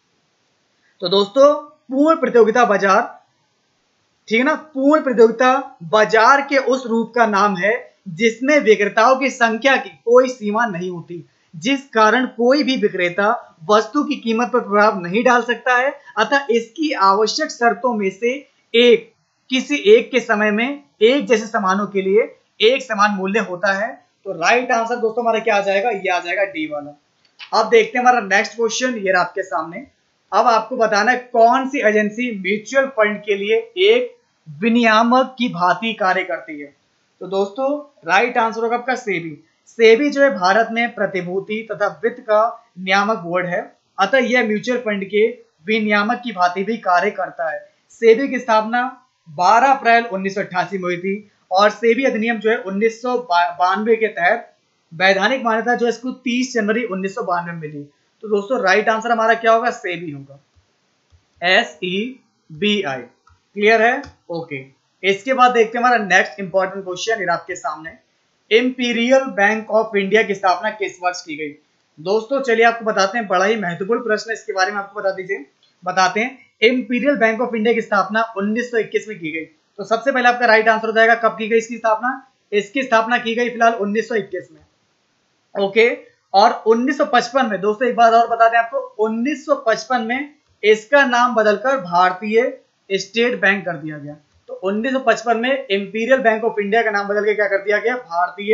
तो दोस्तों पूर्ण प्रतियोगिता बाजार, ठीक है ना, पूर्ण प्रतियोगिता बाजार के उस रूप का नाम है जिसमें विक्रेताओं की संख्या की कोई सीमा नहीं होती, जिस कारण कोई भी विक्रेता वस्तु की कीमत पर प्रभाव नहीं डाल सकता है। अतः इसकी आवश्यक शर्तों में से एक किसी एक के समय में एक जैसे सामानों के लिए एक समान मूल्य होता है। तो राइट आंसर दोस्तों हमारा क्या आ जाएगा, ये आ जाएगा डी वाला। अब देखते हैं हमारा नेक्स्ट क्वेश्चन, ये आपके सामने। अब आपको बताना है कौन सी एजेंसी म्यूचुअल फंड के लिए एक विनियामक की भांति कार्य करती है। तो दोस्तों राइट आंसर होगा आपका सेबी। सेबी जो है भारत में प्रतिभूति तथा वित्त का नियामक बोर्ड है, अतः यह म्यूचुअल फंड के विनियामक की भांति भी कार्य करता है। सेबी की स्थापना बारह अप्रैल उन्नीस सौ अट्ठासी में हुई थी और सेबी अधिनियम जो है उन्नीस सौ बानवे के तहत वैधानिक मान्यता जो है इसको तीस जनवरी उन्नीस सौ बानवे में मिली। तो दोस्तों राइट आंसर हमारा क्या होगा, सेबी होगा, S E B I. Clear है, ओके। इसके बाद देखते हैं हमारा नेक्स्ट इंपॉर्टेंट क्वेश्चन आपके सामने, इंपीरियल बैंक ऑफ इंडिया की स्थापना किस वर्ष की गई। दोस्तों चलिए आपको बताते हैं, बड़ा ही महत्वपूर्ण प्रश्न है, इसके बारे में आपको बता दीजिए बताते हैं। इंपीरियल बैंक ऑफ इंडिया की स्थापना उन्नीस सौ इक्कीस में की गई। तो सबसे पहले आपका राइट आंसर हो जाएगा कब की गई इसकी स्थापना। इसकी स्थापना की गई फिलहाल उन्नीस सौ इक्कीस में, ओके। और उन्नीस सौ पचपन में दोस्तों एक बात और बता दें आपको, उन्नीस सौ पचपन में इसका नाम बदलकर भारतीय स्टेट बैंक कर दिया गया। तो उन्नीस सौ पचपन में इंपीरियल बैंक ऑफ इंडिया का नाम बदल के क्या कर दिया गया,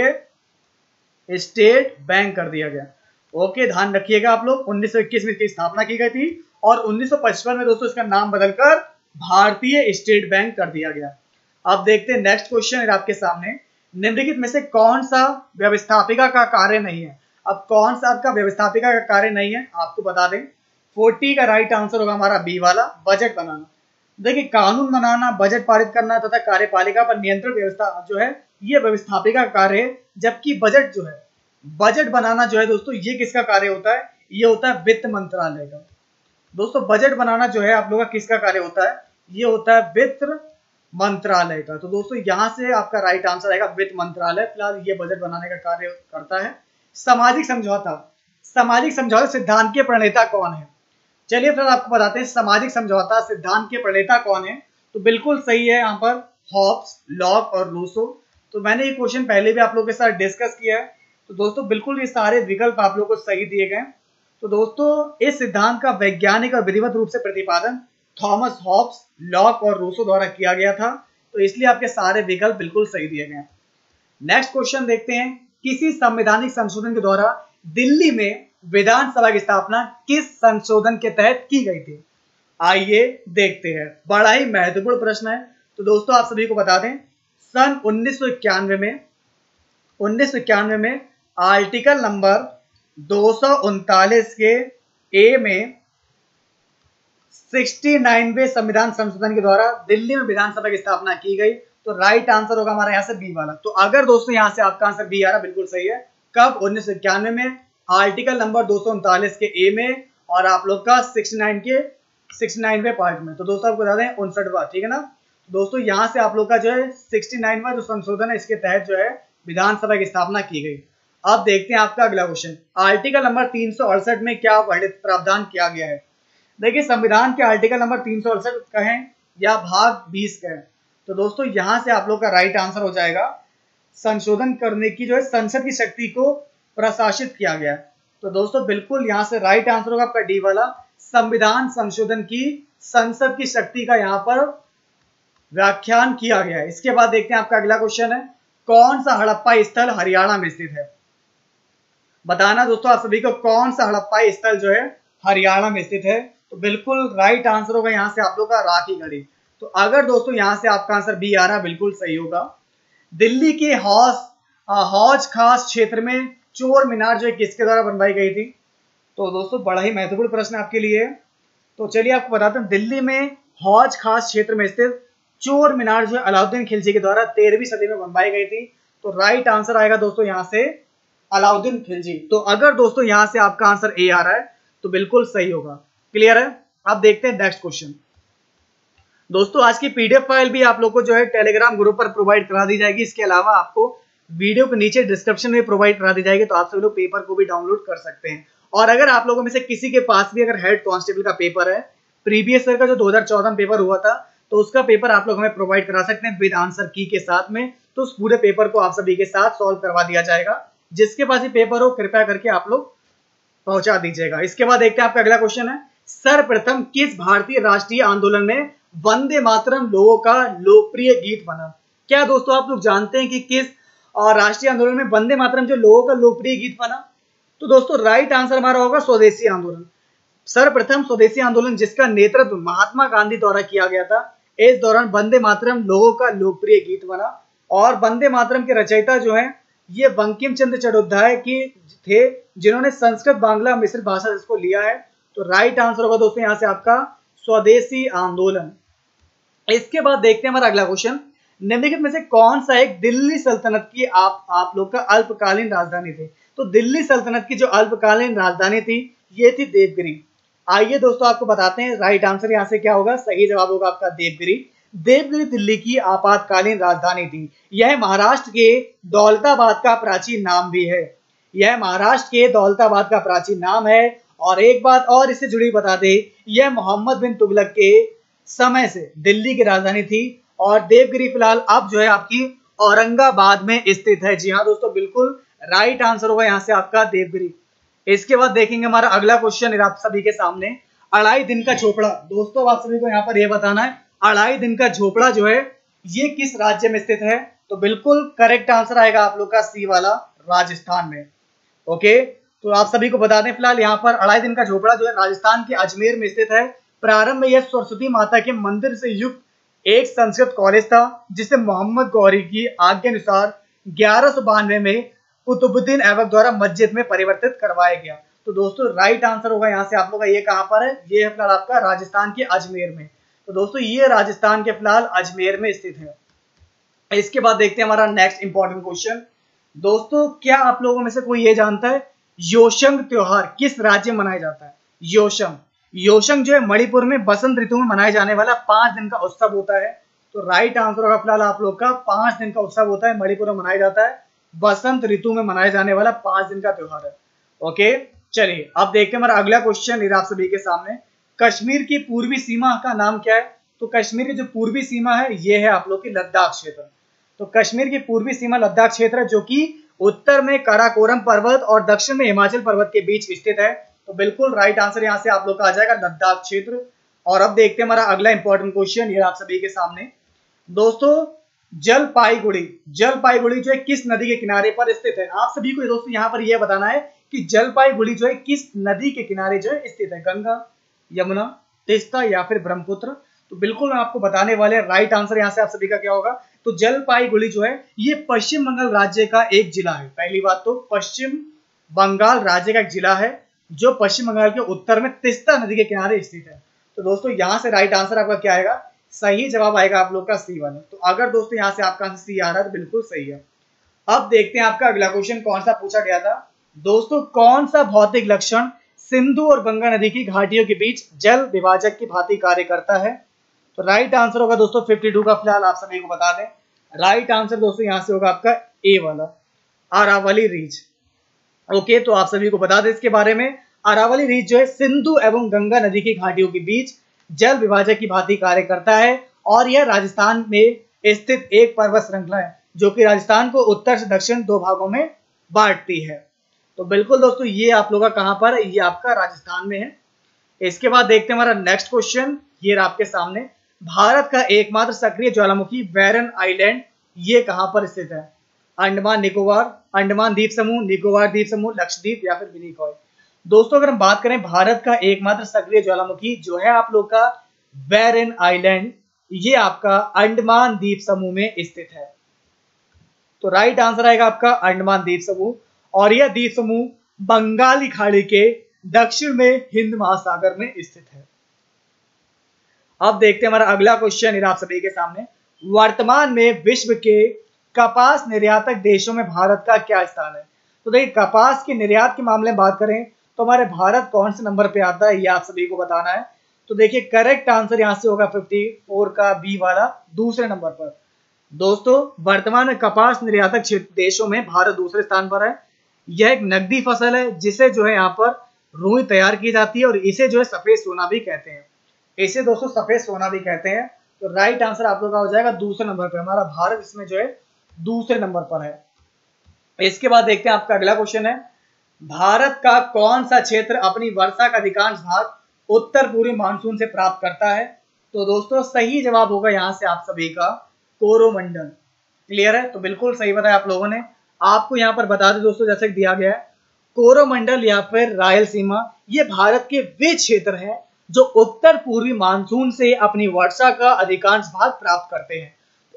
भारतीय स्टेट बैंक कर दिया गया। ओके, ध्यान रखिएगा आप लोग, उन्नीस सौ इक्कीस में इसकी स्थापना की गई थी और उन्नीस सौ पचपन में दोस्तों इसका नाम बदलकर भारतीय स्टेट बैंक कर दिया गया। अब देखते हैं नेक्स्ट क्वेश्चन आपके सामने, निम्नलिखित में से कौन सा व्यवस्थापिका का कार्य नहीं है। अब कौन सा आपका व्यवस्थापिका का कार्य नहीं है आपको बता दें, चालीस का राइट आंसर होगा हमारा बी वाला, बजट बनाना। देखिए कानून बनाना, बजट पारित करना तथा कार्यपालिका पर नियंत्रण व्यवस्था जो है ये व्यवस्थापिका का कार्य है, जबकि बजट जो है बजट बनाना जो है दोस्तों ये किसका कार्य होता है, ये होता है वित्त मंत्रालय का। दोस्तों बजट बनाना जो है आप लोगों का किसका कार्य होता है, ये होता है वित्त मंत्रालय का। तो दोस्तों यहां से आपका राइट आंसर आएगा वित्त मंत्रालय, फिलहाल ये बजट बनाने का कार्य करता है। सामाजिक समझौता, सामाजिक समझौता सिद्धांत के प्रणेता कौन है। चलिए फिर आपको बताते हैं सामाजिक समझौता सिद्धांत के प्रणेता कौन है। तो बिल्कुल सही है यहाँ पर हॉब्स, लॉक और रूसो। तो मैंने ये क्वेश्चन पहले भी आप लोगों के साथ डिस्कस किया है। तो दोस्तों बिल्कुल ये सारे विकल्प आप लोगों को सही दिए गए। तो दोस्तों इस सिद्धांत का वैज्ञानिक और विधिवत रूप से प्रतिपादन थॉमस हॉब्स, लॉक और रूसो द्वारा किया गया था। तो इसलिए आपके सारे विकल्प बिल्कुल सही दिए गए। नेक्स्ट क्वेश्चन देखते हैं, किसी संवैधानिक संशोधन के द्वारा दिल्ली में विधानसभा की स्थापना किस संशोधन के तहत की गई थी। आइए देखते हैं, बड़ा ही महत्वपूर्ण प्रश्न है। तो दोस्तों आप सभी को बता दें, सन उन्नीस सौ इक्यानवे में उन्नीस सौ इक्यानवे में आर्टिकल नंबर दो सौ उनतालीस के ए में उनहत्तरवें संविधान संशोधन के द्वारा दिल्ली में विधानसभा की स्थापना की गई। तो राइट आंसर होगा हमारा यहाँ से बी वाला। तो अगर दोस्तों यहाँ से आपका आंसर बी आ रहा बिल्कुल सही है। कब, उन्नीस सौ इक्यानवे में आर्टिकल नंबर दो सौ उनतालीस के ए में और आप लोग का उनहत्तर के उनहत्तरवें पार्ट में। तो दोस्तों आपको बता दें उनसठवां, ठीक है ना। दोस्तों यहाँ से आप लोग का जो है उनहत्तरवां जो संशोधन है इसके तहत जो है विधानसभा की स्थापना की गई। अब देखते हैं आपका अगला क्वेश्चन, आर्टिकल नंबर तीन सौ अड़सठ में क्या वर्णित प्रावधान किया गया है। देखिए संविधान के आर्टिकल नंबर तीन सौ अड़सठ कहें या भाग बीस कहें, तो दोस्तों यहां से आप लोग का राइट आंसर हो जाएगा संशोधन करने की जो है संसद की शक्ति को प्रशासित किया गया। तो दोस्तों बिल्कुल यहां से राइट आंसर होगा आपका डी वाला, संविधान संशोधन की संसद की शक्ति का यहां पर व्याख्यान किया गया है। इसके बाद देखते हैं आपका अगला क्वेश्चन है, कौन सा हड़प्पा स्थल हरियाणा में स्थित है। बताना दोस्तों आप सभी को कौन सा हड़प्पा स्थल जो है हरियाणा में स्थित है। तो बिल्कुल राइट आंसर होगा यहां से आप लोग का राखी गढ़ी। तो अगर दोस्तों यहां से आपका आंसर बी आ रहा बिल्कुल सही होगा। दिल्ली के हौज हौज खास क्षेत्र में चोर मीनार जो है किसके द्वारा बनवाई गई थी। तो दोस्तों बड़ा ही महत्वपूर्ण प्रश्न आपके लिए। तो चलिए आपको बताते हैं, दिल्ली में हौज खास क्षेत्र में स्थित चोर मीनार जो है अलाउद्दीन खिलजी के द्वारा तेरहवीं सदी में बनवाई गई थी। तो राइट आंसर आएगा दोस्तों यहां से अलाउद्दीन खिलजी। तो अगर दोस्तों यहां से आपका आंसर ए आ रहा है तो बिल्कुल सही होगा। क्लियर है। अब देखते हैं नेक्स्ट क्वेश्चन। दोस्तों आज की पीडीएफ फाइल भी आप लोग को जो है टेलीग्राम ग्रुप पर प्रोवाइड करा दी जाएगी। इसके अलावा आपको वीडियो के नीचे डिस्क्रिप्शन में प्रोवाइड करा दी जाएगी, तो आप सभी लोग पेपर को भी डाउनलोड कर सकते हैं। और अगर आप लोगों में से किसी के पास भी अगर हेड कांस्टेबल का पेपर है, प्रीवियस ईयर का जो दो हज़ार चौदह में पेपर हुआ था, तो उसका पेपर आप लोग हमें प्रोवाइड करा सकते हैं विद आंसर की के साथ में। तो उस पूरे पेपर को आप सभी के साथ सॉल्व करवा दिया जाएगा। जिसके पास ये पेपर हो कृपया करके आप लोग पहुंचा दीजिएगा। इसके बाद देखते हैं आपका अगला क्वेश्चन है, सर्वप्रथम किस भारतीय राष्ट्रीय आंदोलन में वंदे मातरम लोगों का लोकप्रिय गीत बना। क्या दोस्तों आप लोग जानते हैं कि किस राष्ट्रीय आंदोलन में वंदे मातरम जो लोगों का लोकप्रिय गीत बना। तो दोस्तों राइट आंसर हमारा होगा स्वदेशी आंदोलन। सर्वप्रथम स्वदेशी आंदोलन जिसका नेतृत्व महात्मा गांधी द्वारा किया गया था, इस दौरान वंदे मातरम लोगों का लोकप्रिय गीत बना। और वंदे मातरम के रचयिता जो हैं ये बंकिम चंद्र चट्टोपाध्याय की थे, जिन्होंने संस्कृत बांग्ला मिश्रित भाषा इसको लिया है। तो राइट आंसर होगा दोस्तों यहाँ से आपका स्वदेशी आंदोलन। इसके बाद देखते हैं हमारा अगला क्वेश्चन, निम्नलिखित में से कौन सा एक दिल्ली सल्तनत की आप आप लोग का अल्पकालीन राजधानी थी। तो दिल्ली सल्तनत की जो अल्पकालीन राजधानी थी ये थी देवगिरी। आइए दोस्तों आपको बताते हैं राइट आंसर यहाँ से क्या होगा, सही जवाब होगा आपका देवगिरी। देवगिरी दिल्ली की आपातकालीन राजधानी थी। यह महाराष्ट्र के दौलताबाद का प्राचीन नाम भी है। यह महाराष्ट्र के दौलताबाद का प्राचीन नाम है। और एक बात और इससे जुड़ी बता दे, यह मोहम्मद बिन तुगलक के समय से दिल्ली की राजधानी थी। और देवगिरी फिलहाल अब जो है आपकी औरंगाबाद में स्थित है। जी हाँ दोस्तों, बिल्कुल राइट आंसर होगा यहाँ से आपका देवगिरी। इसके बाद देखेंगे हमारा अगला क्वेश्चन आप सभी के सामने, अढ़ाई दिन का झोपड़ा। दोस्तों आप सभी को यहाँ पर यह बताना है अढ़ाई दिन का झोपड़ा जो है ये किस राज्य में स्थित है। तो बिल्कुल करेक्ट आंसर आएगा आप लोग का सी वाला, राजस्थान में। ओके, तो आप सभी को बता दें फिलहाल यहाँ पर अढ़ाई दिन का झोपड़ा जो है राजस्थान के अजमेर में स्थित है। प्रारंभ में यह सरस्वती माता के मंदिर से युक्त एक संस्कृत कॉलेज था, जिसे मोहम्मद गौरी की आज्ञा अनुसार ग्यारह सौ बानवे में कुतुबुद्दीन ऐबक द्वारा मस्जिद में परिवर्तित करवाया गया। तो दोस्तों राइट आंसर होगा यहाँ से आप लोग का, ये कहां पर है, ये है फिलहाल आपका राजस्थान के अजमेर में। तो दोस्तों ये राजस्थान के फिलहाल अजमेर में स्थित है। इसके बाद देखते हैं हमारा नेक्स्ट इंपॉर्टेंट क्वेश्चन। दोस्तों क्या आप लोगों में से कोई ये जानता है योशंग त्योहार किस राज्य में मनाया जाता है। योशंग योशंग जो है मणिपुर में बसंत ऋतु में मनाए जाने वाला पांच दिन का उत्सव होता है। तो राइट आंसर होगा फिलहाल आप लोग का, पांच दिन का उत्सव होता है, मणिपुर में मनाया जाता है, बसंत ऋतु में मनाए जाने वाला पांच दिन का त्योहार है। ओके चलिए अब देखते हैं हमारा अगला क्वेश्चन आप सभी के सामने, कश्मीर की पूर्वी सीमा का नाम क्या है। तो कश्मीर की जो पूर्वी सीमा है ये है आप लोग की लद्दाख क्षेत्र। तो कश्मीर की पूर्वी सीमा लद्दाख क्षेत्र है, जो कि उत्तर में काराकोरम पर्वत और दक्षिण में हिमाचल पर्वत के बीच स्थित है। तो बिल्कुल राइट आंसर यहाँ से आप लोग का आ जाएगा लद्दाख क्षेत्र। और अब देखते हैं हमारा अगला इंपॉर्टेंट क्वेश्चन ये आप सभी के सामने। दोस्तों जलपाईगुड़ी जलपाईगुड़ी जो है किस नदी के किनारे पर स्थित है। आप सभी को दोस्तों यहाँ पर यह बताना है कि जलपाईगुड़ी जो है किस नदी के किनारे जो है स्थित है, गंगा, यमुना, तीस्ता या फिर ब्रह्मपुत्र। तो बिल्कुल आपको बताने वाले राइट आंसर यहाँ से आप सभी का क्या होगा। तो जलपाईगुड़ी जो है ये पश्चिम बंगाल राज्य का एक जिला है। पहली बात तो पश्चिम बंगाल राज्य का एक जिला है जो पश्चिम बंगाल के उत्तर में तीस्ता नदी के किनारे स्थित है। तो दोस्तों यहाँ से राइट आंसर आपका क्या आएगा, सही जवाब आएगा आप लोग का सी वाला। तो अगर दोस्तों यहाँ से आपका आंसर सी आ रहा है तो बिल्कुल सही है। अब देखते हैं आपका अगला क्वेश्चन कौन सा पूछा गया था। दोस्तों कौन सा भौतिक लक्षण सिंधु और गंगा नदी की घाटियों के बीच जल विभाजक की भांति कार्य करता है। तो राइट आंसर होगा दोस्तों बावन का, फिलहाल आप सभी को बता दें राइट आंसर दोस्तों यहाँ से होगा आपका ए वाला, अरावली रीच। ओके तो आप सभी को बता दें इसके बारे में, अरावली रीच जो है सिंधु एवं गंगा नदी की घाटियों के बीच जल विभाजक की भांति कार्य करता है। और यह राजस्थान में स्थित एक पर्वत श्रृंखला है जो कि राजस्थान को उत्तर से दक्षिण दो भागों में बांटती है। तो बिल्कुल दोस्तों ये आप लोग का कहां पर है, ये आपका राजस्थान में है। इसके बाद देखते हैं हमारा नेक्स्ट क्वेश्चन, ये आपके सामने, भारत का एकमात्र सक्रिय ज्वालामुखी बैरन आइलैंड ये कहां पर स्थित है। अंडमान निकोबार, अंडमान द्वीप समूह, निकोबार द्वीप समूह, लक्षद्वीप या फिर मिनिकॉय। दोस्तों अगर हम बात करें भारत का एकमात्र सक्रिय ज्वालामुखी जो है आप लोग का बैरन आइलैंड, ये आपका अंडमान द्वीप समूह में स्थित है। तो राइट आंसर आएगा आपका अंडमान द्वीप समूह। और यह द्वीप समूह बंगाली खाड़ी के दक्षिण में हिंद महासागर में स्थित है। अब देखते हैं हमारा अगला क्वेश्चन आप सभी के सामने, वर्तमान में विश्व के कपास निर्यातक देशों में भारत का क्या स्थान है। तो देखिए कपास के निर्यात के मामले में बात करें तो हमारे भारत कौन से नंबर पे आता है ये आप सभी को बताना है। तो देखिए करेक्ट आंसर यहां से होगा चौवन का, बी वाला, दूसरे नंबर पर। दोस्तों वर्तमान में कपास निर्यातक देशों में भारत दूसरे स्थान पर है। यह एक नकदी फसल है जिसे जो है यहाँ पर रुई तैयार की जाती है और इसे जो है सफेद सोना भी कहते हैं। इसे दोस्तों सफेद सोना भी कहते हैं। तो राइट आंसर आप लोग का हो जाएगा दूसरे नंबर पर, हमारा भारत इसमें जो है दूसरे नंबर पर है। इसके बाद देखते हैं आपका अगला क्वेश्चन है, भारत का कौन सा क्षेत्र अपनी वर्षा का अधिकांश भाग उत्तर पूर्वी मानसून से प्राप्त करता है। तो दोस्तों सही जवाब होगा यहाँ से आप सभी का कोरोमंडल। क्लियर है, तो बिल्कुल सही बताया आप लोगों ने। आपको यहाँ पर बता दें दोस्तों जैसे दिया गया है कोरोमंडल या फिर रायलसीमा ये भारत के वे क्षेत्र हैं जो उत्तर पूर्वी मानसून से अपनी वर्षा का अधिकांश भाग प्राप्त करते हैं।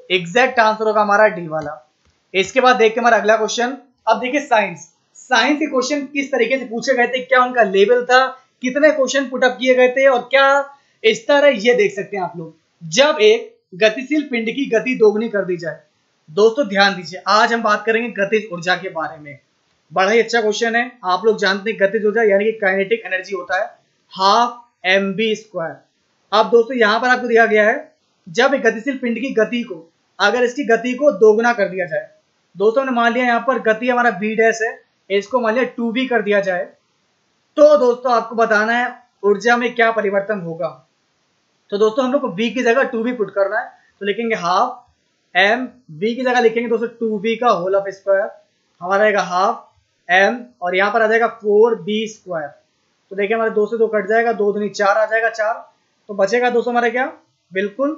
एग्जैक्ट आंसर होगा हमारा डी वाला। इसके बाद देखते हैं हमारा अगला क्वेश्चन। अब देखिए साइंस साइंस के क्वेश्चन किस तरीके से पूछे गए थे, क्या उनका लेवल था, कितने क्वेश्चन पुटअप किए गए थे और क्या स्तर है, ये देख सकते हैं आप लोग। जब एक गतिशील पिंड की गति दोगुनी कर दी जाए, दोस्तों ध्यान दीजिए, आज हम बात करेंगे गतिज ऊर्जा के बारे में। बड़ा ही अच्छा क्वेश्चन है। आप लोग जानते हैं गतिज ऊर्जा यानी कि काइनेटिक एनर्जी होता है हाफ एम बी स्क्वायर। अब दोस्तों यहां पर आपको दिया गया है, जब एक गतिशील पिंड की गति को, अगर इसकी गति को दोगुना कर दिया जाए, दोस्तों ने मान लिया यहाँ पर गति हमारा v डैश है, इसको मान लिया टू वी कर दिया जाए, तो दोस्तों आपको बताना है ऊर्जा में क्या परिवर्तन होगा। तो दोस्तों हम लोग को v की जगह टू वी पुट करना है, तो लिखेंगे हाफ एम, v की जगह लिखेंगे दोस्तों टू वी का होल ऑफ स्क्वायर, हमारा रहेगा हाफ एम और यहाँ पर आ जाएगा फोर बी स्क्वायर। तो देखिए हमारे दो से दो कट जाएगा, दो दूनी चार आ जाएगा, चार तो बचेगा दोस्तों हमारे क्या, बिल्कुल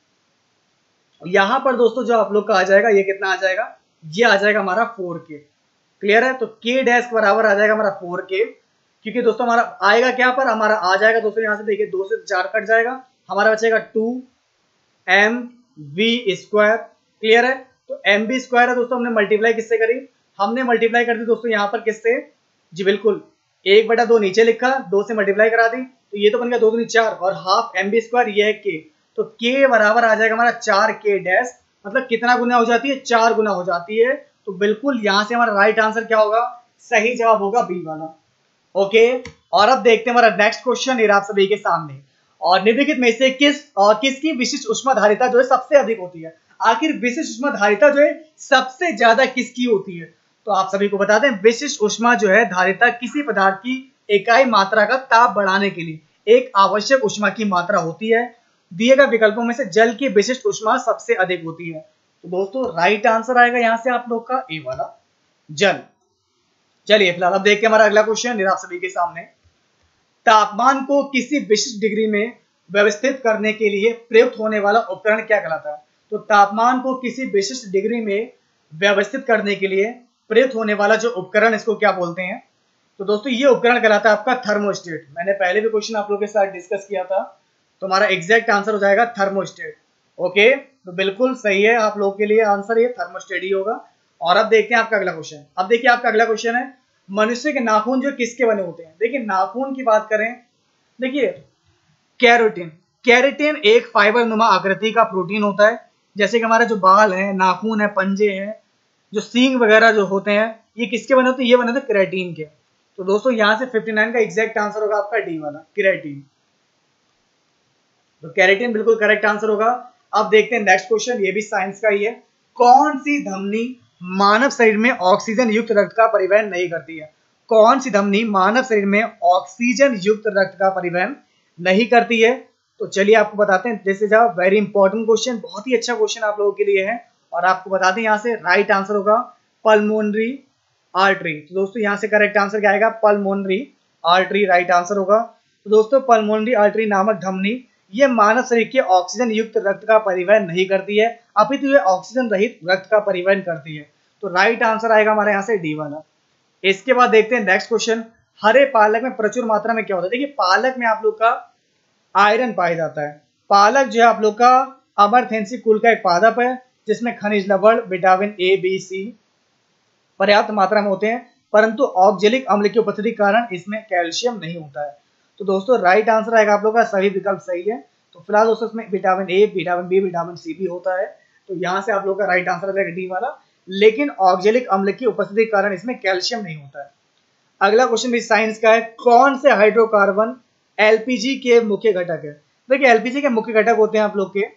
यहां पर दोस्तों जो आप लोग का आ जाएगा, ये कितना आ जाएगा, ये आ जाएगा हमारा फोर के। क्लियर है? तो के डैश के बराबर आ जाएगा हमारा फोर के, क्योंकि दोस्तों हमारा आएगा क्या पर, हमारा आ जाएगा दोस्तों यहां से देखिए दो से चार कट जाएगा, हमारा बचेगा two M V square. Clear है? तो एम बी स्क्वायर है दोस्तों, हमने मल्टीप्लाई किससे करी, हमने मल्टीप्लाई कर दी दोस्तों यहाँ पर किससे, जी बिल्कुल एक बटा दो नीचे लिखा, दो से मल्टीप्लाई करा दी, तो ये तो बन गया दो दूनी चार और हाफ एम बी स्क्वायर ये है के, तो के बराबर आ जाएगा हमारा चार के डैश, मतलब कितना गुना हो जाती है, चार गुना हो जाती है। तो बिल्कुल यहां से हमारा राइट आंसर क्या होगा, सही जवाब होगा बी वाला। ओके, और अब देखते हैं हमारा नेक्स्ट क्वेश्चन ये आप सभी के सामने। और निम्नलिखित में से किस और किसकी विशिष्ट ऊष्माधारिता जो है सबसे अधिक होती है, आखिर विशिष्ट ऊष्माधारिता जो है सबसे ज्यादा किसकी होती है। तो आप सभी को बता दें, विशिष्ट ऊष्मा जो है धारिता किसी पदार्थ की इकाई मात्रा का ताप बढ़ाने के लिए एक आवश्यक ऊष्मा की मात्रा होती है। दिए गए विकल्पों में से जल की विशिष्ट ऊष्मा सबसे अधिक होती है। तो दोस्तों राइट आंसर आएगा यहां से आप लोग का ए वाला, जल। चलिए फिलहाल अब देखते हैं हमारा अगला क्वेश्चन आप सभी के सामने। तापमान को किसी विशिष्ट डिग्री में व्यवस्थित करने के लिए प्रयुक्त होने वाला उपकरण क्या कहलाता है। तो तापमान को किसी विशिष्ट डिग्री में व्यवस्थित करने के लिए प्रयुक्त होने वाला जो उपकरण, इसको क्या बोलते हैं। तो दोस्तों ये उपकरण कहलाता है आपका थर्मोस्टेट। मैंने पहले भी क्वेश्चन आप लोगों के साथ डिस्कस किया था, तो हमारा एग्जैक्ट आंसर हो जाएगा थर्मोस्टेट। ओके, तो बिल्कुल सही है, आप लोगों के लिए आंसर ये थर्मोस्टेट ही होगा। और अब देखते हैं आपका अगला क्वेश्चन। अब देखिए आपका अगला क्वेश्चन है, मनुष्य के नाखून जो किसके बने होते हैं। देखिए नाखून की बात करें, देखिए कैरोटिन, कैरेटिन एक फाइबर नुमा आकृति का प्रोटीन होता है। जैसे कि हमारे जो बाल है, नाखून है, पंजे हैं, जो सींग वगैरह जो होते हैं, ये किसके बने होते हैं, ये बने होते केराटिन के। तो दोस्तों यहां से उनसठ का एग्जैक्ट आंसर होगा आपका डी वाला, केराटिन। तो केराटिन बिल्कुल करेक्ट आंसर होगा। अब देखते हैं नेक्स्ट क्वेश्चन, ये भी साइंस का ही है। कौन सी धमनी मानव शरीर में ऑक्सीजन युक्त रक्त का परिवहन नहीं करती है। कौन सी धमनी मानव शरीर में ऑक्सीजन युक्त रक्त का परिवहन नहीं करती है। तो चलिए आपको बताते हैं, this is a very important question, बहुत ही अच्छा क्वेश्चन आप लोगों के लिए है। और आपको बताते हैं यहाँ से राइट आंसर होगा पल्मोनरी आर्टरी। तो दोस्तों यहाँ से करेक्ट आंसर क्या आएगा, पल्मोनरी आर्टरी राइट आंसर होगा। तो दोस्तों पल्मोनरी आर्टरी नामक धमनी ये मानव शरीर के ऑक्सीजन युक्त रक्त का परिवहन नहीं करती है, अपितु ये ऑक्सीजन रहित रक्त का परिवहन करती है। तो राइट आंसर आएगा हमारे यहाँ से डी वाला। इसके बाद देखते हैं नेक्स्ट क्वेश्चन, हरे पालक में प्रचुर मात्रा में क्या होता है। देखिए पालक में आप लोग का आयरन पाया जाता है। पालक जो है आप लोग का अमरथेंसी कुल का एक पादप है, जिसमें खनिज लवण, विटामिन ए, बी, सी पर्याप्त मात्रा में होते हैं, परंतु ऑक्जेलिक अम्ल की उपस्थिति के कारण इसमें कैल्शियम नहीं होता है। तो दोस्तों राइट आंसर आएगा आप लोग का, सभी विकल्प सही है। तो फिलहाल दोस्तों इसमें vitamin A, vitamin B, vitamin C भी होता है। तो यहाँ से आप लोग का राइट आंसर आ जाएगा डी वाला, लेकिन ऑक्जेलिक अम्ल की उपस्थिति के कारण इसमें कैल्शियम नहीं होता है। अगला क्वेश्चन भी साइंस का है, कौन से हाइड्रोकार्बन एलपीजी के मुख्य घटक है। देखिए एलपीजी के मुख्य घटक होते हैं आप लोग के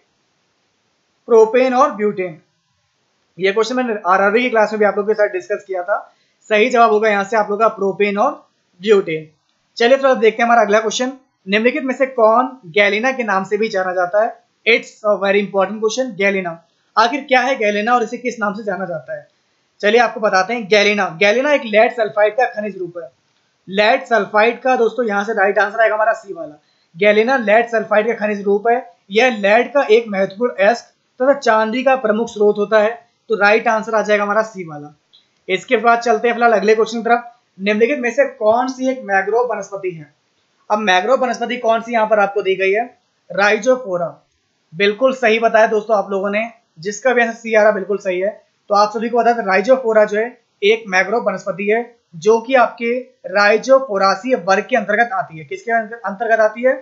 प्रोपेन और ब्यूटेन। ये क्वेश्चन मैंने आरआरबी की क्लास में भी आप लोगों के साथ डिस्कस किया था। सही जवाब होगा यहाँ से आप लोग का प्रोपेन और ब्यूटेन। चलिए फिर देखते हैं हमारा अगला क्वेश्चन, निम्नलिखित में से कौन गैलिना के नाम से भी जाना जाता है। It's a very important question, galena आखिर क्या है गैलिना और इसे किस नाम से जाना जाता है। चलिए आपको बताते हैं, गैलिना गैलिना एक लेड सल्फाइड का खनिज रूप है। लेड सल्फाइड का दोस्तों यहाँ से राइट आंसर आएगा हमारा सी वाला। गैलिना लेड सल्फाइड का खनिज रूप है। यह लेड का एक महत्वपूर्ण अयस्क तथा तो चांदी का प्रमुख स्रोत होता है। तो राइट आंसर आ जाएगा हमारा सी वाला। इसके बाद चलते हैं फिलहाल अगले क्वेश्चन की तरफ, निम्नलिखित में से कौन सी एक मैग्रोव वनस्पति है। अब मैग्रोव वनस्पति कौन सी यहाँ पर आपको दी गई है, राइजोफोरा। बिल्कुल सही बताया दोस्तों आप लोगों ने, जिसका भी आंसर सी आ रहा बिल्कुल सही है। तो आप सभी को बता दें राइजोफोरा जो है एक मैंग्रोव वनस्पति है जो कि आपके राइजोफोरासी वर्ग के अंतर्गत आती है। किसके अंतर्गत आती है?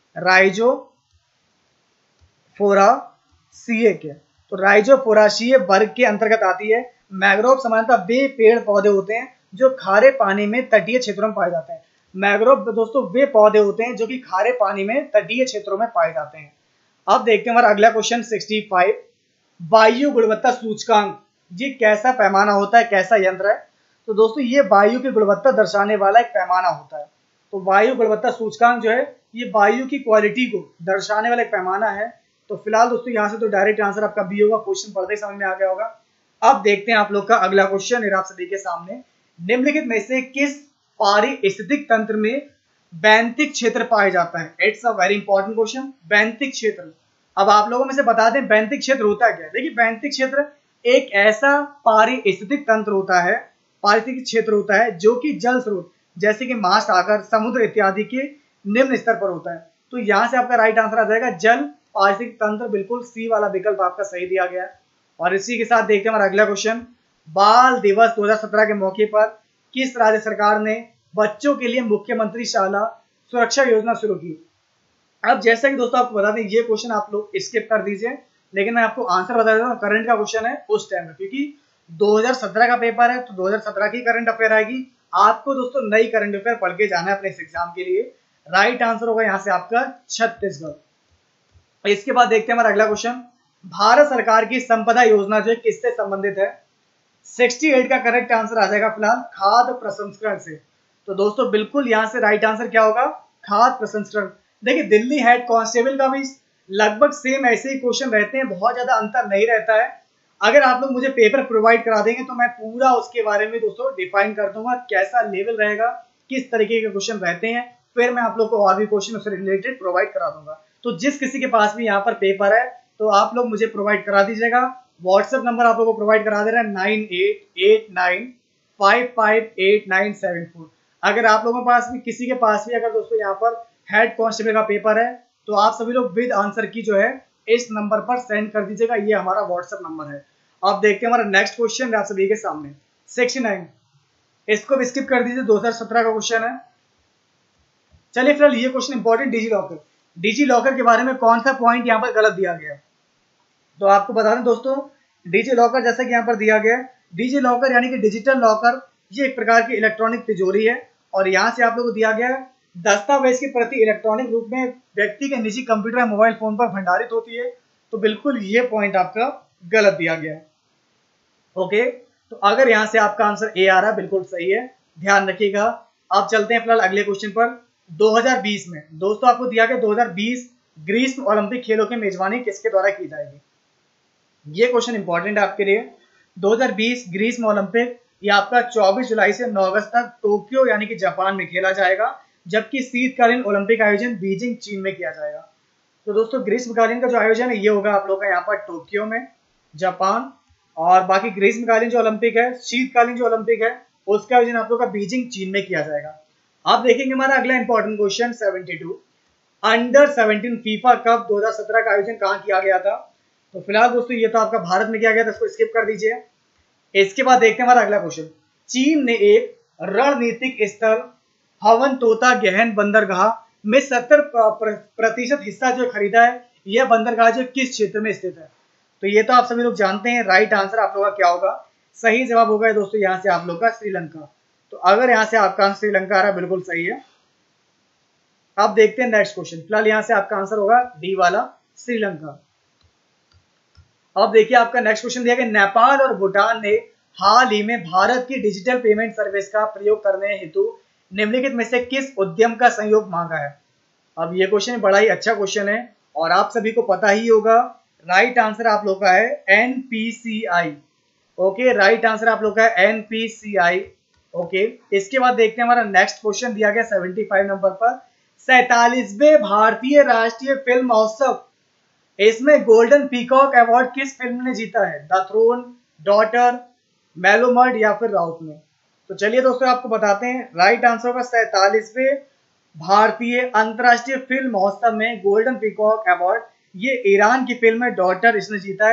राइजोफोरासिए के। तो राइजोफोरासिए वर्ग के अंतर्गत आती है। मैंग्रोव सामान्यतः वे पेड़ पौधे होते हैं जो खारे पानी में तटीय क्षेत्रों में पाए जाते हैं। मैंग्रोव दोस्तों वे पौधे होते हैं जो कि खारे पानी में तटीय क्षेत्रों में पाए जाते हैं। अब देखते हैं हमारा अगला क्वेश्चन पैंसठ। वायु गुणवत्ता सूचकांक ये कैसा पैमाना होता है, कैसा यंत्र है? तो दोस्तों ये वायु की गुणवत्ता दर्शाने वाला एक पैमाना होता है। तो वायु गुणवत्ता सूचकांक जो है ये वायु की क्वालिटी को दर्शाने वाला एक पैमाना है। तो फिलहाल दोस्तों यहाँ से तो डायरेक्ट आंसर आपका बी होगा, क्वेश्चन पढ़ते ही समझ में आ गया होगा। अब देखते हैं आप लोग का अगला क्वेश्चन आप सभी के सामने। निम्नलिखित में से किस पारिस्थितिक तंत्र में बैंतिक क्षेत्र पाया जाता है? It's a very important question. बैंतिक क्षेत्र, अब आप लोगों में से बता दें बैंतिक क्षेत्र होता क्या है। देखिए बैंतिक क्षेत्र एक ऐसा पारिस्थितिक तंत्र होता है, पारिस्थितिक क्षेत्र होता है जो कि जल स्रोत जैसे कि महासागर, समुद्र इत्यादि के निम्न स्तर पर होता है। तो यहाँ से आपका राइट आंसर आ जाएगा जल पारिस्थितिक तंत्र, बिल्कुल सी वाला विकल्प आपका सही दिया गया है। और इसी के साथ देखते हैं हमारा अगला क्वेश्चन। बाल दिवस दो हज़ार सत्रह के मौके पर किस राज्य सरकार ने बच्चों के लिए मुख्यमंत्री शाला सुरक्षा योजना शुरू की? अब जैसा कि दोस्तों आपको बता दें ये क्वेश्चन आप लोग स्किप कर दीजिए, लेकिन मैं आपको आंसर बता देता हूँ। करंट का क्वेश्चन है उस टाइम में, क्योंकि दो हज़ार सत्रह का पेपर है तो दो हज़ार सत्रह की करंट अफेयर आएगी। आपको दोस्तों नई करंट अफेयर पढ़ के जाना है अपने इस एग्जाम के लिए। राइट आंसर होगा यहाँ से आपका छत्तीसगढ़। इसके बाद देखते हैं हमारा अगला क्वेश्चन। भारत सरकार की संपदा योजना जो है किससे संबंधित है? अड़सठ का करेक्ट आंसर आ जाएगा फिलहाल खाद्य प्रसंस्करण से। तो दोस्तों बिल्कुल यहाँ से राइट आंसर क्या होगा? खाद्य प्रसंस्करण। देखिए दिल्ली हेड कांस्टेबल का भी लगभग सेम ऐसे ही क्वेश्चन रहते हैं, बहुत ज्यादा अंतर नहीं रहता है। अगर आप लोग मुझे पेपर प्रोवाइड करा देंगे तो मैं पूरा उसके बारे में दोस्तों डिफाइन कर दूंगा कैसा लेवल रहेगा, किस तरीके के क्वेश्चन रहते हैं, फिर मैं आप लोग को और भी क्वेश्चन उससे रिलेटेड प्रोवाइड करा दूंगा। तो जिस किसी के पास भी यहाँ पर पेपर है तो आप लोग मुझे प्रोवाइड करा दीजिएगा। व्हाट्सएप नंबर आप लोगों को प्रोवाइड करा दे रहा है nine eight eight nine five five eight nine seven four. अगर आप लोगों के पास भी किसी के पास भी अगर दोस्तों यहाँ पर हेड कांस्टेबल का पेपर है तो आप सभी लोग विद आंसर की जो है इस नंबर पर सेंड कर दीजिएगा, ये हमारा व्हाट्सएप नंबर है। अब देखते हैं हमारा नेक्स्ट क्वेश्चन आप सभी के सामने उनहत्तर। इसको भी स्किप कर दीजिए, दो हज़ार सत्रह का क्वेश्चन है। चलिए फिलहाल ये question important, DigiLocker. DigiLocker के बारे में कौन सा पॉइंट यहाँ पर गलत दिया गया है? तो आपको बता दें दोस्तों डिजी लॉकर जैसा कि यहाँ पर दिया गया है, डिजी लॉकर यानी कि डिजिटल लॉकर ये एक प्रकार की इलेक्ट्रॉनिक तिजोरी है। और यहाँ से आप लोगों को दिया गया है दस्तावेज की प्रति इलेक्ट्रॉनिक रूप में व्यक्ति के निजी कंप्यूटर या मोबाइल फोन पर भंडारित होती है। तो बिल्कुल ये पॉइंट आपका गलत दिया गया है। ओके, तो अगर यहाँ से आपका आंसर ए आ रहा है बिल्कुल सही है, ध्यान रखिएगा। अब चलते हैं फिलहाल अगले क्वेश्चन पर। दो हज़ार बीस में दोस्तों आपको दिया गया दो हज़ार बीस ग्रीष्म ओलंपिक खेलों की मेजबानी किसके द्वारा की जाएगी? ये क्वेश्चन इंपॉर्टेंट है आपके लिए। दो हज़ार बीस ग्रीष्म ओलंपिक ये आपका चौबीस जुलाई से नौ अगस्त तक टोक्यो यानी कि जापान में खेला जाएगा, जबकि शीतकालीन ओलंपिक आयोजन बीजिंग चीन में किया जाएगा। तो दोस्तों ग्रीष्मकालीन का जो आयोजन है ये होगा आप लोग का यहाँ पर टोक्यो में, जापान। और बाकी ग्रीष्मकालीन जो ओलंपिक है, शीतकालीन जो ओलंपिक है उसका आयोजन आप लोग का बीजिंग चीन में किया जाएगा। अब देखेंगे हमारा अगला इंपॉर्टेंट क्वेश्चन बहत्तर। अंडर सत्रह फीफा कप दो हज़ार सत्रह का आयोजन कहाँ किया गया था? तो फिलहाल दोस्तों ये तो आपका भारत में किया गया था, इसको स्किप कर दीजिए। इसके बाद देखते हैं हमारा अगला क्वेश्चन। चीन ने एक रणनीतिक स्थल हवन तोता गहन बंदरगाह में सत्तर प्रतिशत हिस्सा जो खरीदा है, यह बंदरगाह जो किस क्षेत्र में स्थित है? तो ये तो आप सभी लोग जानते हैं। राइट आंसर आप लोग का क्या होगा? सही जवाब होगा दोस्तों यहाँ से आप लोग का श्रीलंका। तो अगर यहाँ से आपका आंसर श्रीलंका आ रहा है बिल्कुल सही है। अब देखते हैं नेक्स्ट क्वेश्चन। फिलहाल यहाँ से आपका आंसर होगा डी वाला श्रीलंका। अब देखिए आपका नेक्स्ट क्वेश्चन दिया गया नेपाल और भूटान ने हाल ही में भारत की डिजिटल पेमेंट सर्विस का प्रयोग करने हेतु निम्नलिखित में से किस उद्यम का सहयोग मांगा है? अब ये क्वेश्चन बड़ा ही अच्छा क्वेश्चन है और आप सभी को पता ही होगा। राइट आंसर आप लोग का है N P C I. Okay, right answer आप लोग का है N P C I. Okay, इसके बाद देखते हैं हमारा नेक्स्ट क्वेश्चन दिया गया पचहत्तर नंबर पर। सैतालीसवें भारतीय राष्ट्रीय फिल्म महोत्सव, इसमें गोल्डन पीकॉक अवार्ड किस फिल्म ने जीता है? द थ्रोन, डॉटर, मेलोमर्ड या फिर राउत ने? तो चलिए दोस्तों आपको बताते हैं। राइट आंसर होगा सैतालीसवें भारतीय अंतर्राष्ट्रीय फिल्म महोत्सव में गोल्डन पीकॉक अवार्ड, ये ईरान की फिल्म है डॉटर, इसने जीता है।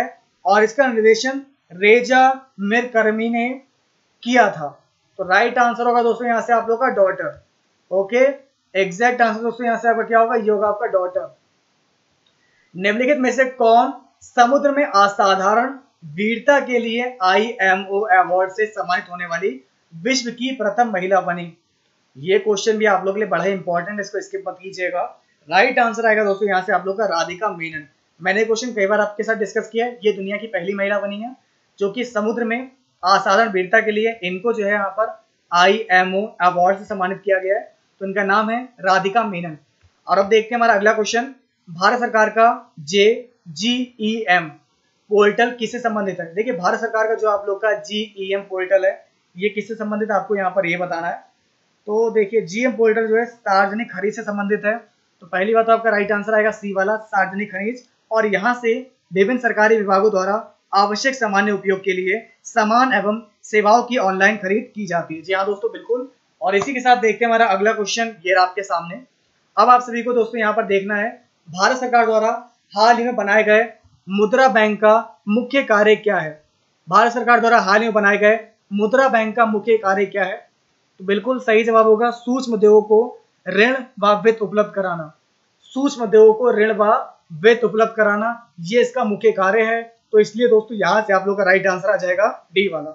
और इसका निर्देशन रेजा मिरकर्मी ने किया था। तो राइट आंसर होगा दोस्तों यहाँ से आप लोग का डॉटर। ओके, एग्जैक्ट आंसर दोस्तों यहाँ से आपका क्या होगा, ये होगा आपका डॉटर। निम्नलिखित में से कौन समुद्र में असाधारण वीरता के लिए आई एम ओ अवार्ड से सम्मानित होने वाली विश्व की प्रथम महिला बनी? ये क्वेश्चन भी आप लोग के लिए बड़ा ही इंपॉर्टेंट है, इसको स्किप मत कीजिएगा। राइट आंसर आएगा दोस्तों यहाँ से आप लोग का राधिका मेनन। मैंने क्वेश्चन कई बार आपके साथ डिस्कस किया है, ये दुनिया की पहली महिला बनी है जो कि समुद्र में असाधारण वीरता के लिए इनको जो है यहाँ पर आई एम ओ अवार्ड से सम्मानित किया गया है। तो इनका नाम है राधिका मेनन। और अब देखते हैं हमारा अगला क्वेश्चन, भारत सरकार का जे जी ई एम पोर्टल किससे संबंधित है? देखिए भारत सरकार का जो आप लोग का जी ई एम पोर्टल है ये किससे संबंधित है, आपको यहाँ पर ये बताना है। तो देखिए जी एम पोर्टल जो है सार्वजनिक खरीद से संबंधित है। तो पहली बात तो आपका राइट आंसर आएगा सी वाला, सार्वजनिक खरीद। और यहाँ से विभिन्न सरकारी विभागों द्वारा आवश्यक सामान्य उपयोग के लिए सामान एवं सेवाओं की ऑनलाइन खरीद की जाती है। जी हाँ दोस्तों, बिल्कुल। और इसी के साथ देखते हैं हमारा अगला क्वेश्चन, ये आपके सामने। अब आप सभी को दोस्तों यहाँ पर देखना है, भारत सरकार द्वारा हाल ही में बनाए गए मुद्रा बैंक का मुख्य कार्य क्या है? भारत सरकार द्वारा हाल ही में बनाए गए मुद्रा बैंक का मुख्य कार्य क्या है? तो बिल्कुल सही जवाब होगा सूक्ष्म उद्योगों को ऋण व वित्त उपलब्ध कराना। सूक्ष्म उद्योगों को ऋण व वित्त उपलब्ध कराना, ये इसका मुख्य कार्य है। तो इसलिए दोस्तों यहां से आप लोग का राइट आंसर आ जाएगा डी वाला।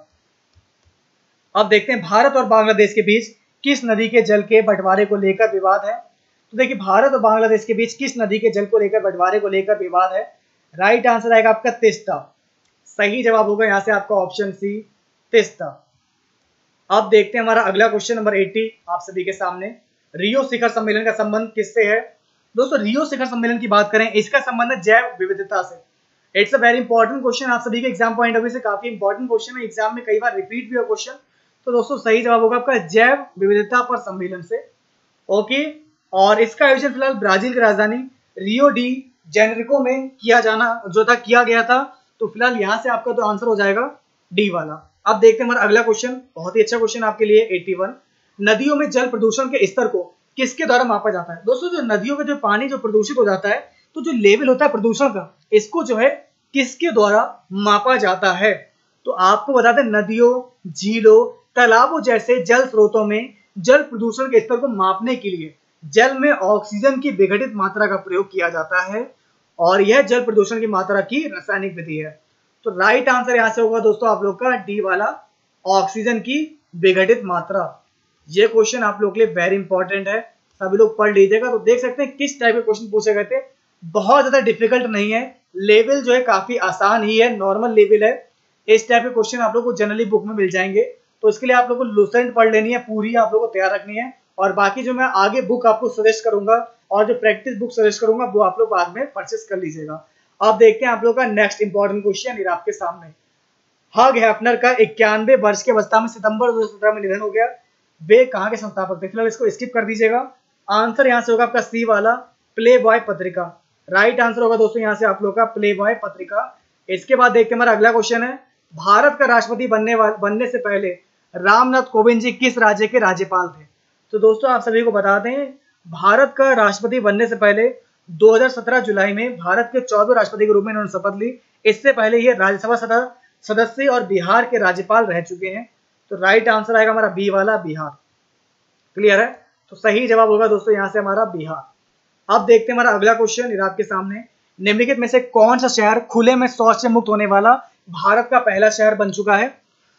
अब देखते हैं भारत और बांग्लादेश के बीच किस नदी के जल के बंटवारे को लेकर विवाद है? तो देखिए भारत और बांग्लादेश के बीच किस नदी के जल को लेकर बंटवारे को लेकर विवाद है? राइट आंसर आएगा आपका तिस्ता। सही जवाब होगा यहाँ से आपका ऑप्शन सी, तिस्ता। अब देखते हैं हमारा अगला क्वेश्चन नंबर अस्सी आप सभी के सामने। रियो शिखर सम्मेलन का संबंध किससे है? दोस्तों रियो शिखर सम्मेलन की बात करें, इसका संबंध जैव विविधता से। It's a very important question, आप सभी के एग्जाम पॉइंट ऑफ व्यू से काफी इंपॉर्टेंट क्वेश्चन है, एग्जाम में कई बार रिपीट भी हुआ क्वेश्चन। तो दोस्तों सही जवाब होगा आपका जैव विविधता पर सम्मेलन से। ओके, और इसका आयोजन फिलहाल ब्राजील की राजधानी रियो डी जेनेरिको में किया जाना जो था किया गया था। तो फिलहाल यहाँ से आपका तो आंसर हो जाएगा डी वाला। अब देखते हैं हमारा अगला क्वेश्चन, बहुत ही अच्छा क्वेश्चन आपके लिए इक्यासी। नदियों में जल प्रदूषण के स्तर को किसके द्वारा मापा जाता है? दोस्तों जो नदियों में जो पानी जो प्रदूषित हो जाता है, तो जो लेवल होता है प्रदूषण का, इसको जो है किसके द्वारा मापा जाता है? तो आपको बता दें नदियों, झीलों, तालाबों जैसे जल स्रोतों में जल प्रदूषण के स्तर को मापने के लिए जल में ऑक्सीजन की विघटित मात्रा का प्रयोग किया जाता है और यह जल प्रदूषण की मात्रा की रासायनिक विधि है। तो राइट आंसर यहां से होगा दोस्तों आप लोग का डी वाला, ऑक्सीजन की विघटित मात्रा। ये क्वेश्चन आप लोग के लिए वेरी इंपॉर्टेंट है, सभी लोग पढ़ लीजिएगा। तो देख सकते हैं किस टाइप के क्वेश्चन पूछे गए थे, बहुत ज्यादा डिफिकल्ट नहीं है, लेवल जो है काफी आसान ही है, नॉर्मल लेवल है। इस टाइप के क्वेश्चन आप लोग को जनरली बुक में मिल जाएंगे। तो इसके लिए आप लोग को लुसेंट पढ़ लेनी है, पूरी आप लोग को तैयार रखनी है। और बाकी जो मैं आगे बुक आपको सजेस्ट करूंगा और जो प्रैक्टिस बुक सजेस्ट करूंगा वो आप लोग बाद में परचेस कर लीजिएगा। अब देखते हैं आप लोग का नेक्स्ट इंपॉर्टेंट क्वेश्चन, ये आपके सामने। हग हेफनर का इक्यानवे वर्ष के अवस्था में सितंबर दो हजार सत्रह में निधन हो गया। वे कहाँ के संस्थापक थे? फिलहाल इसको स्किप कर दीजिएगा। आंसर यहाँ से होगा आपका सी वाला, प्ले बॉय पत्रिका। राइट आंसर होगा दोस्तों यहाँ से आप लोग का प्ले बॉय पत्रिका। इसके बाद देखते हैं हमारा अगला क्वेश्चन है, भारत का राष्ट्रपति बनने बनने से पहले रामनाथ कोविंद जी किस राज्य के राज्यपाल थे? तो दोस्तों आप सभी को बता दें, भारत का राष्ट्रपति बनने से पहले दो हजार सत्रह जुलाई में भारत के चौदहवें राष्ट्रपति के रूप में इन्होंने शपथ ली। इससे पहले ये राज्यसभा सदस्य और बिहार के राज्यपाल रह चुके हैं। तो राइट आंसर आएगा हमारा बी वाला, बिहार। क्लियर है? तो सही जवाब होगा दोस्तों यहाँ से हमारा बिहार। अब देखते हैं हमारा अगला क्वेश्चन, ये आपके सामने। निम्नलिखित में से कौन सा शहर खुले में शौच से मुक्त होने वाला भारत का पहला शहर बन चुका है?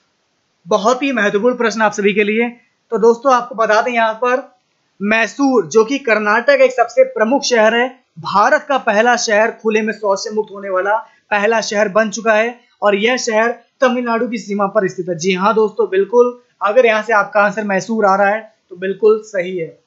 बहुत ही महत्वपूर्ण प्रश्न आप सभी के लिए। तो दोस्तों आपको बता दें यहाँ पर मैसूर जो कि कर्नाटक एक सबसे प्रमुख शहर है, भारत का पहला शहर खुले में शौच से मुक्त होने वाला पहला शहर बन चुका है और यह शहर तमिलनाडु की सीमा पर स्थित है। जी हाँ दोस्तों, बिल्कुल। अगर यहाँ से आपका आंसर मैसूर आ रहा है तो बिल्कुल सही है।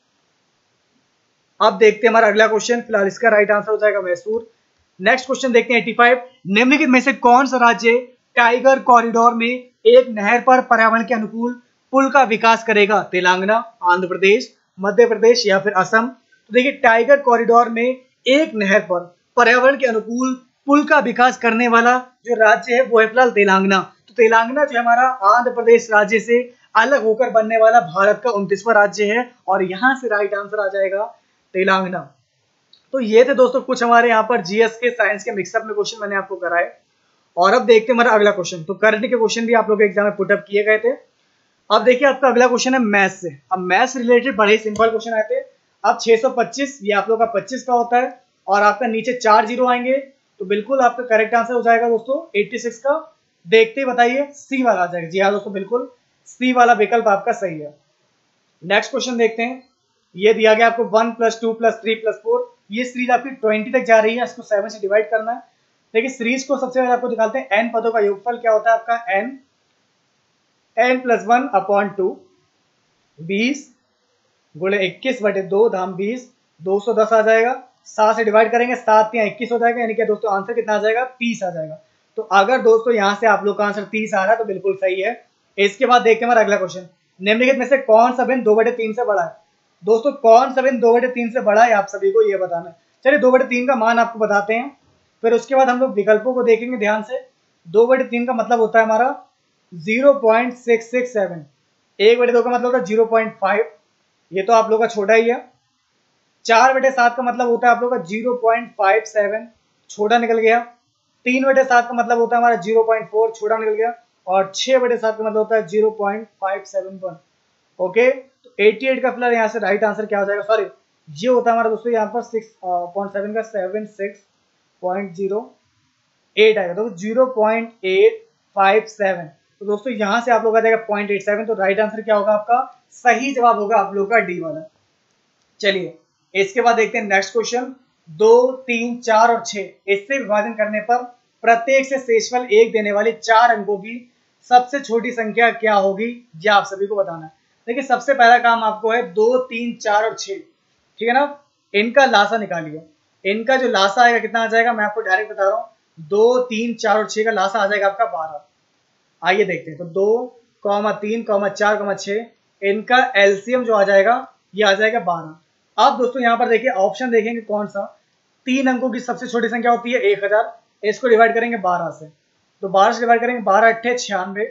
अब देखते हैं हमारा अगला क्वेश्चन, फिलहाल इसका राइट आंसर हो जाएगा मैसूर। नेक्स्ट क्वेश्चन देखते हैं पचासी। निम्नलिखित में से कौन सा राज्य टाइगर कॉरिडोर में एक नहर पर पर्यावरण के अनुकूल पुल का विकास करेगा? तेलंगाना, आंध्र प्रदेश, मध्य प्रदेश या फिर असम? तो देखिए टाइगर कॉरिडोर में एक नहर पर पर्यावरण के अनुकूल पुल का विकास करने वाला जो राज्य है वो है फिलहाल तेलंगाना। तो तेलंगाना जो हमारा आंध्र प्रदेश राज्य से अलग होकर बनने वाला भारत का उनतीसवां राज्य है और यहाँ से राइट आंसर आ जाएगा तेलंगाना। तो ये थे दोस्तों कुछ हमारे यहाँ पर जीएस के साइंस के मिक्सअप में क्वेश्चन मैंने आपको कराए। और अब देखते हैं हमारा अगला क्वेश्चन। तो करंट के क्वेश्चन भी आप लोग के एग्जाम में पुटअप किए गए थे। अब देखिए आपका अगला क्वेश्चन है मैथ से। अब मैथ से रिलेटेड बड़े ही सिंपल क्वेश्चन आए थे। अब छह सौ पच्चीस ये आप लोग का पच्चीस का होता है और आपका नीचे चार जीरो आएंगे, तो बिल्कुल आपका करेक्ट आंसर हो जाएगा दोस्तों छियासी का। देखते ही बताइए सी वाला आ जाएगा। जी हाँ दोस्तों, बिल्कुल सी वाला विकल्प आपका सही है। नेक्स्ट क्वेश्चन देखते हैं। ये दिया गया आपको one plus two plus three plus four, ये सीरीज आपकी ट्वेंटी तक जा रही है, इसको सेवन से डिवाइड करना है। देखिए सीरीज को सबसे पहले आपको निकालते हैं एन पदों का योगफल क्या होता है आपका N N plus one upon two, बीस गुणे इक्कीस बटे दो धाम बीस, दो सौ दस आ जाएगा। सात से डिवाइड करेंगे, सात या इक्कीस हो जाएगा, यानी कि दोस्तों आंसर कितना आ जाएगा तीस आ जाएगा। तो अगर दोस्तों यहाँ से आप लोग का आंसर तीस आ रहा है तो बिल्कुल सही है। इसके बाद देखते हैं हमारा अगला क्वेश्चन। निम्नलिखित में से कौन सा भिन्न दो बटे तीन से बड़ा है? दोस्तों कौन सा भिन्न दो बटे तीन से बड़ा है आप सभी को ये बताना है। चलिए दो बटे तीन का मान आपको बताते हैं, फिर उसके बाद हम लोग विकल्पों को देखेंगे ध्यान से। दो बटे तीन का मतलब होता है हमारा zero point six six seven, एक बटे दो का मतलब होता है जीरो पॉइंट फाइव, ये तो आप लोग का छोटा ही है। चार बटे सात का मतलब होता है आप लोग का जीरो पॉइंट फाइव सेवन, छोटा निकल गया। तीन बटे सात का मतलब होता है हमारा जीरो पॉइंट फोर, छोटा निकल गया। और छह बटे सात का मतलब होता है zero point five seven one. Okay, तो अठासी का फिलहाल यहाँ से राइट आंसर क्या हो जाएगा, सॉरी ये होता है हमारा दोस्तों यहाँ पर सिक्स पॉइंट सेवन का seven six point zero eight आएगा, तो zero point eight five seven. तो दोस्तों यहाँ से आप लोग आ जाएगा पॉइंट एट सेवन, तो राइट आंसर क्या होगा आपका, सही जवाब होगा आप लोग का डी वाला। चलिए इसके बाद देखते हैं नेक्स्ट क्वेश्चन। दो, तीन, चार और छह, इससे विभाजन करने पर प्रत्येक से शेषफल एक देने वाली चार अंकों की सबसे छोटी संख्या क्या होगी, यह आप सभी को बताना है। देखिए सबसे पहला काम आपको है दो, तीन, चार और छह, ठीक है ना, इनका लासा निकालिए। इनका जो लासा आएगा कितना आ जाएगा, मैं आपको डायरेक्ट बता रहा हूँ, दो, तीन, चार और छह का लासा आ जाएगा आपका बारह। आइए देखते हैं, तो दो कॉमा तीन कॉमा चार कॉमा छह, इनका एलसीएम जो आ जाएगा ये आ जाएगा बारह। अब दोस्तों यहाँ पर देखिए ऑप्शन देखेंगे कौन सा, तीन अंकों की सबसे छोटी संख्या होती है एक हजार, इसको डिवाइड करेंगे बारह से, तो बारह से डिवाइड करेंगे, बारह अट्ठे छियानवे,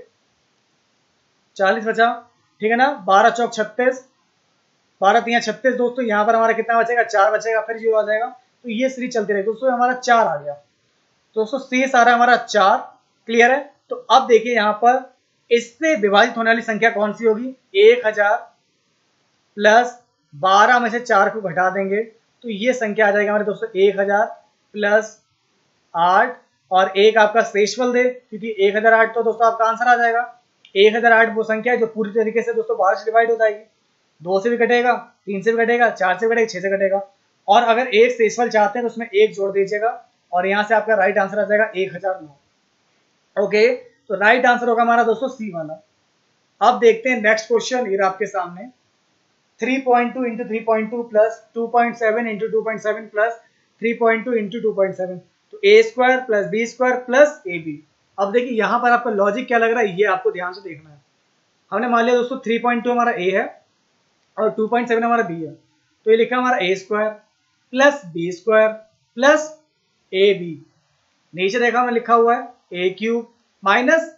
चालीस बचा, ठीक है ना, बारह चौक छत्तीस, बारह तीन छत्तीस। दोस्तों यहाँ पर हमारा कितना बचेगा, चार बचेगा, फिर जीरो आ जाएगा, तो ये सीरीज चलती रहेगी। दोस्तों हमारा चार आ गया, दोस्तों शेष आ रहा है हमारा चार। क्लियर है, तो अब देखिए यहाँ पर इससे विभाजित होने वाली संख्या कौन सी होगी, एक हजार प्लस बारह में से चार को घटा देंगे तो ये संख्या आ जाएगी हमारे दोस्तों एक हजार प्लस आठ, और एक आपका शेषफल दे, क्योंकि एक हजार आठ तो दोस्तों आपका आंसर आ जाएगा। एक हजार आठ वो संख्या है जो पूरी तरीके से दोस्तों बारह से डिवाइड हो जाएगी, दो से भी कटेगा, तीन से भी कटेगा, चार से भी कटेगा, छह से कटेगा, और अगर एक शेषफल चाहते हैं तो उसमें एक जोड़ दीजिएगा और यहाँ से आपका राइट आंसर आ जाएगा एक हजार नौ। ओके, तो राइट आंसर होगा हमारा दोस्तों सी वाला। अब देखते हैं नेक्स्ट क्वेश्चन, ये आपके सामने three point two into three point two plus two point seven into two point seven plus three point two into two point seven, तो A square plus B square plus A B. अब देखिए यहाँ पर आपका logic क्या लग रहा है, ये आपको ध्यान से देखना है। हमने मान लिया दोस्तों थ्री पॉइंट टू हमारा ए है और टू पॉइंट सेवन हमारा बी है, तो ये लिखा हमारा A square plus B square plus A B. नीचे देखा हमने लिखा हुआ है A cube minus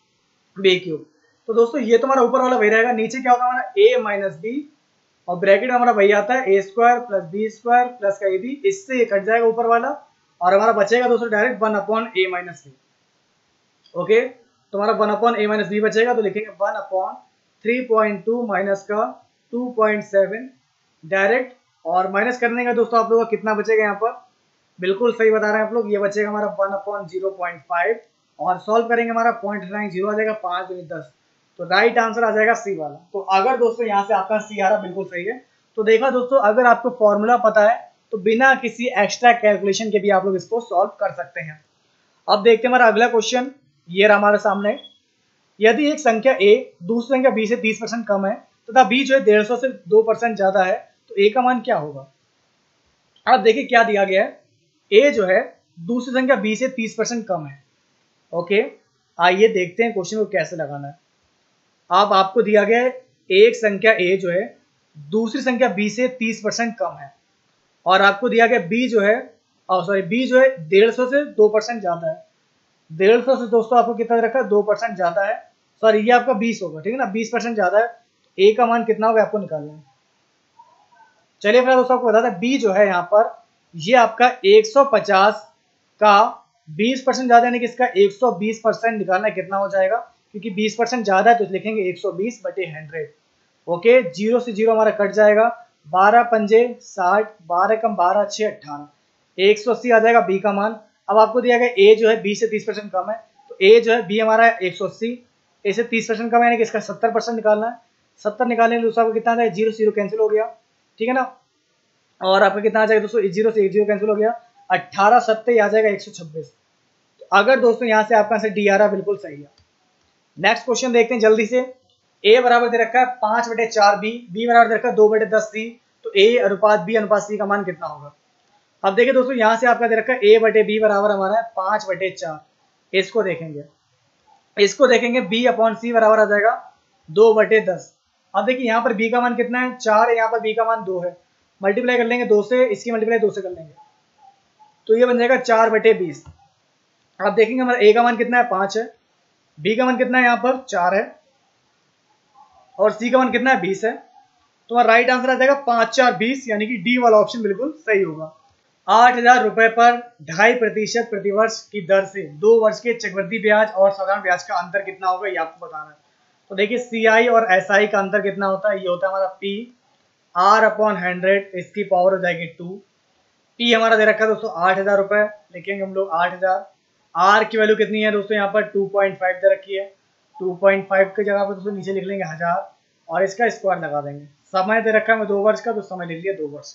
B cube, तो दोस्तों ये तो हमारा ऊपर वाला वही रहेगा, नीचे क्या होगा हमारा ए माइनस बी, और ब्रैकेट में हमारा वही आता है A square plus B square plus का ए बी, इससे ये कट जाएगा ऊपर वाला और हमारा बचेगा दोस्तों direct one upon A minus B. Okay, तो हमारा one upon A minus B बचेगा, तो लिखेंगे one upon three point two minus का टू पॉइंट सेवन डायरेक्ट, और माइनस करने का दोस्तों आप लोगों का कितना बचेगा, यहाँ पर बिल्कुल सही बता रहे हैं आप लोग, ये बचेगा हमारा one upon zero point five, और सॉल्व करेंगे हमारा पॉइंट नाइन जीरो आ जाएगा, पाँच दूनी दस, तो राइट आंसर आ जाएगा सी वाला। तो अगर दोस्तों यहाँ से आपका सी आ रहा बिल्कुल सही है। तो देखा दोस्तों, अगर आपको फॉर्मूला पता है तो बिना किसी एक्स्ट्रा कैलकुलेशन के भी आप लोग इसको सॉल्व कर सकते हैं। अब देखते हैं हमारा अगला क्वेश्चन, ये रहा हमारे सामने। यदि एक संख्या ए दूसरी संख्या बी से तीस परसेंट कम है तथा बी जो है डेढ़ सौ से दो परसेंट ज्यादा है, तो ए का मान क्या होगा। अब देखिए क्या दिया गया है, ए जो है दूसरी संख्या बी से तीस परसेंट कम है। ओके, आइए देखते हैं क्वेश्चन को कैसे लगाना है। अब आपको दिया गया है एक संख्या ए जो है दूसरी संख्या बी से तीस परसेंट कम है, और आपको दिया गया बी जो है सॉरी बी जो है डेढ़ सौ से दो परसेंट ज्यादा है। डेढ़ सौ से दोस्तों आपको कितना रखा है, दो परसेंट ज्यादा है, सॉरी ये आपका बीस होगा, ठीक है ना, बीस परसेंट ज्यादा है, ए का मान कितना होगा आपको निकालना है। चलिए फिर दोस्तों आपको बताते हैं बी जो है यहाँ पर ये आपका एक सौ पचास का बीस परसेंट ज्यादा यानी कि इसका एक सौ बीस परसेंट निकालना कितना हो जाएगा, क्योंकि बीस परसेंट ज्यादा है तो लिखेंगे एक सौ बीस बटे हंड्रेड। ओके, जीरो से जीरो हमारा कट जाएगा, बारह पंजे साठ, बारह कम बारह छः अट्ठारह, एक सौ अस्सी आ जाएगा बी का मान। अब आपको दिया गया ए जो है बी से तीस परसेंट कम है, तो ए जो है बी हमारा है एक सौ अस्सी, ए से तीस परसेंट कम है यानी कि इसका सत्तर परसेंट निकालना है। सत्तर निकालने के लिए आपको कितना आ जाएगा, जीरो से जीरो कैंसिल हो गया, ठीक है ना। और आपका कितना आ जाएगा दोस्तों, जीरो से एक जीरो कैंसिल हो गया, अट्ठारह सत्तर आ जाएगा एक सौ छब्बीस। तो अगर दोस्तों यहाँ से आपका आंसर डी आ रहा बिल्कुल सही है। नेक्स्ट क्वेश्चन देखते हैं जल्दी से। ए बराबर दे रखा है पांच बटे चार बी, बी बराबर दे रखा है दो बटे दस सी, तो ए अनुपात बी अनुपात सी का मान कितना होगा। अब देखिए दोस्तों यहाँ से आपका दे रखा है ए बटे बी बराबर हमारा है पांच बटे चार, इसको देखेंगे इसको देखेंगे बी अपॉन सी बराबर आ जाएगा दो बटे दस। अब देखिए यहाँ पर बी का मान कितना है, चार है, यहाँ पर बी का मान दो है, मल्टीप्लाई कर लेंगे दो से, इसकी मल्टीप्लाई दो से कर लेंगे तो ये बन जाएगा चार बटे बीस। अब देखेंगे हमारा ए का मान कितना है, पांच है, बी का मान कितना है, यहाँ पर चार है, और सी का मान कितना है, बीस है। तो हमारा राइट आंसर आ जाएगा पांच चार बीस, यानी कि डी वाला ऑप्शन बिल्कुल सही होगा। आठ हजार रुपए पर ढाई प्रतिशत प्रतिवर्ष की दर से दो वर्ष के चक्रवृद्धि ब्याज और साधारण ब्याज का अंतर कितना होगा, ये आपको बताना है। तो देखिए सी आई और एस आई का अंतर कितना होता है, ये होता है हमारा पी आर अपॉन हंड्रेड, इसकी पावर हो जाएगी टू। पी हमारा दे रखा है दोस्तों आठ हजार रुपए, लिखेंगे हम लोग आठ हजार। आर की वैल्यू कितनी है दोस्तों, यहाँ पर टू पॉइंट फाइव दे रखी है, टू पॉइंट फाइव की जगह पर दोस्तों नीचे लिख लेंगे हजार और इसका स्क्वायर लगा देंगे। समय दे रखा है दो वर्ष का, तो समय लिख लिया दो वर्ष।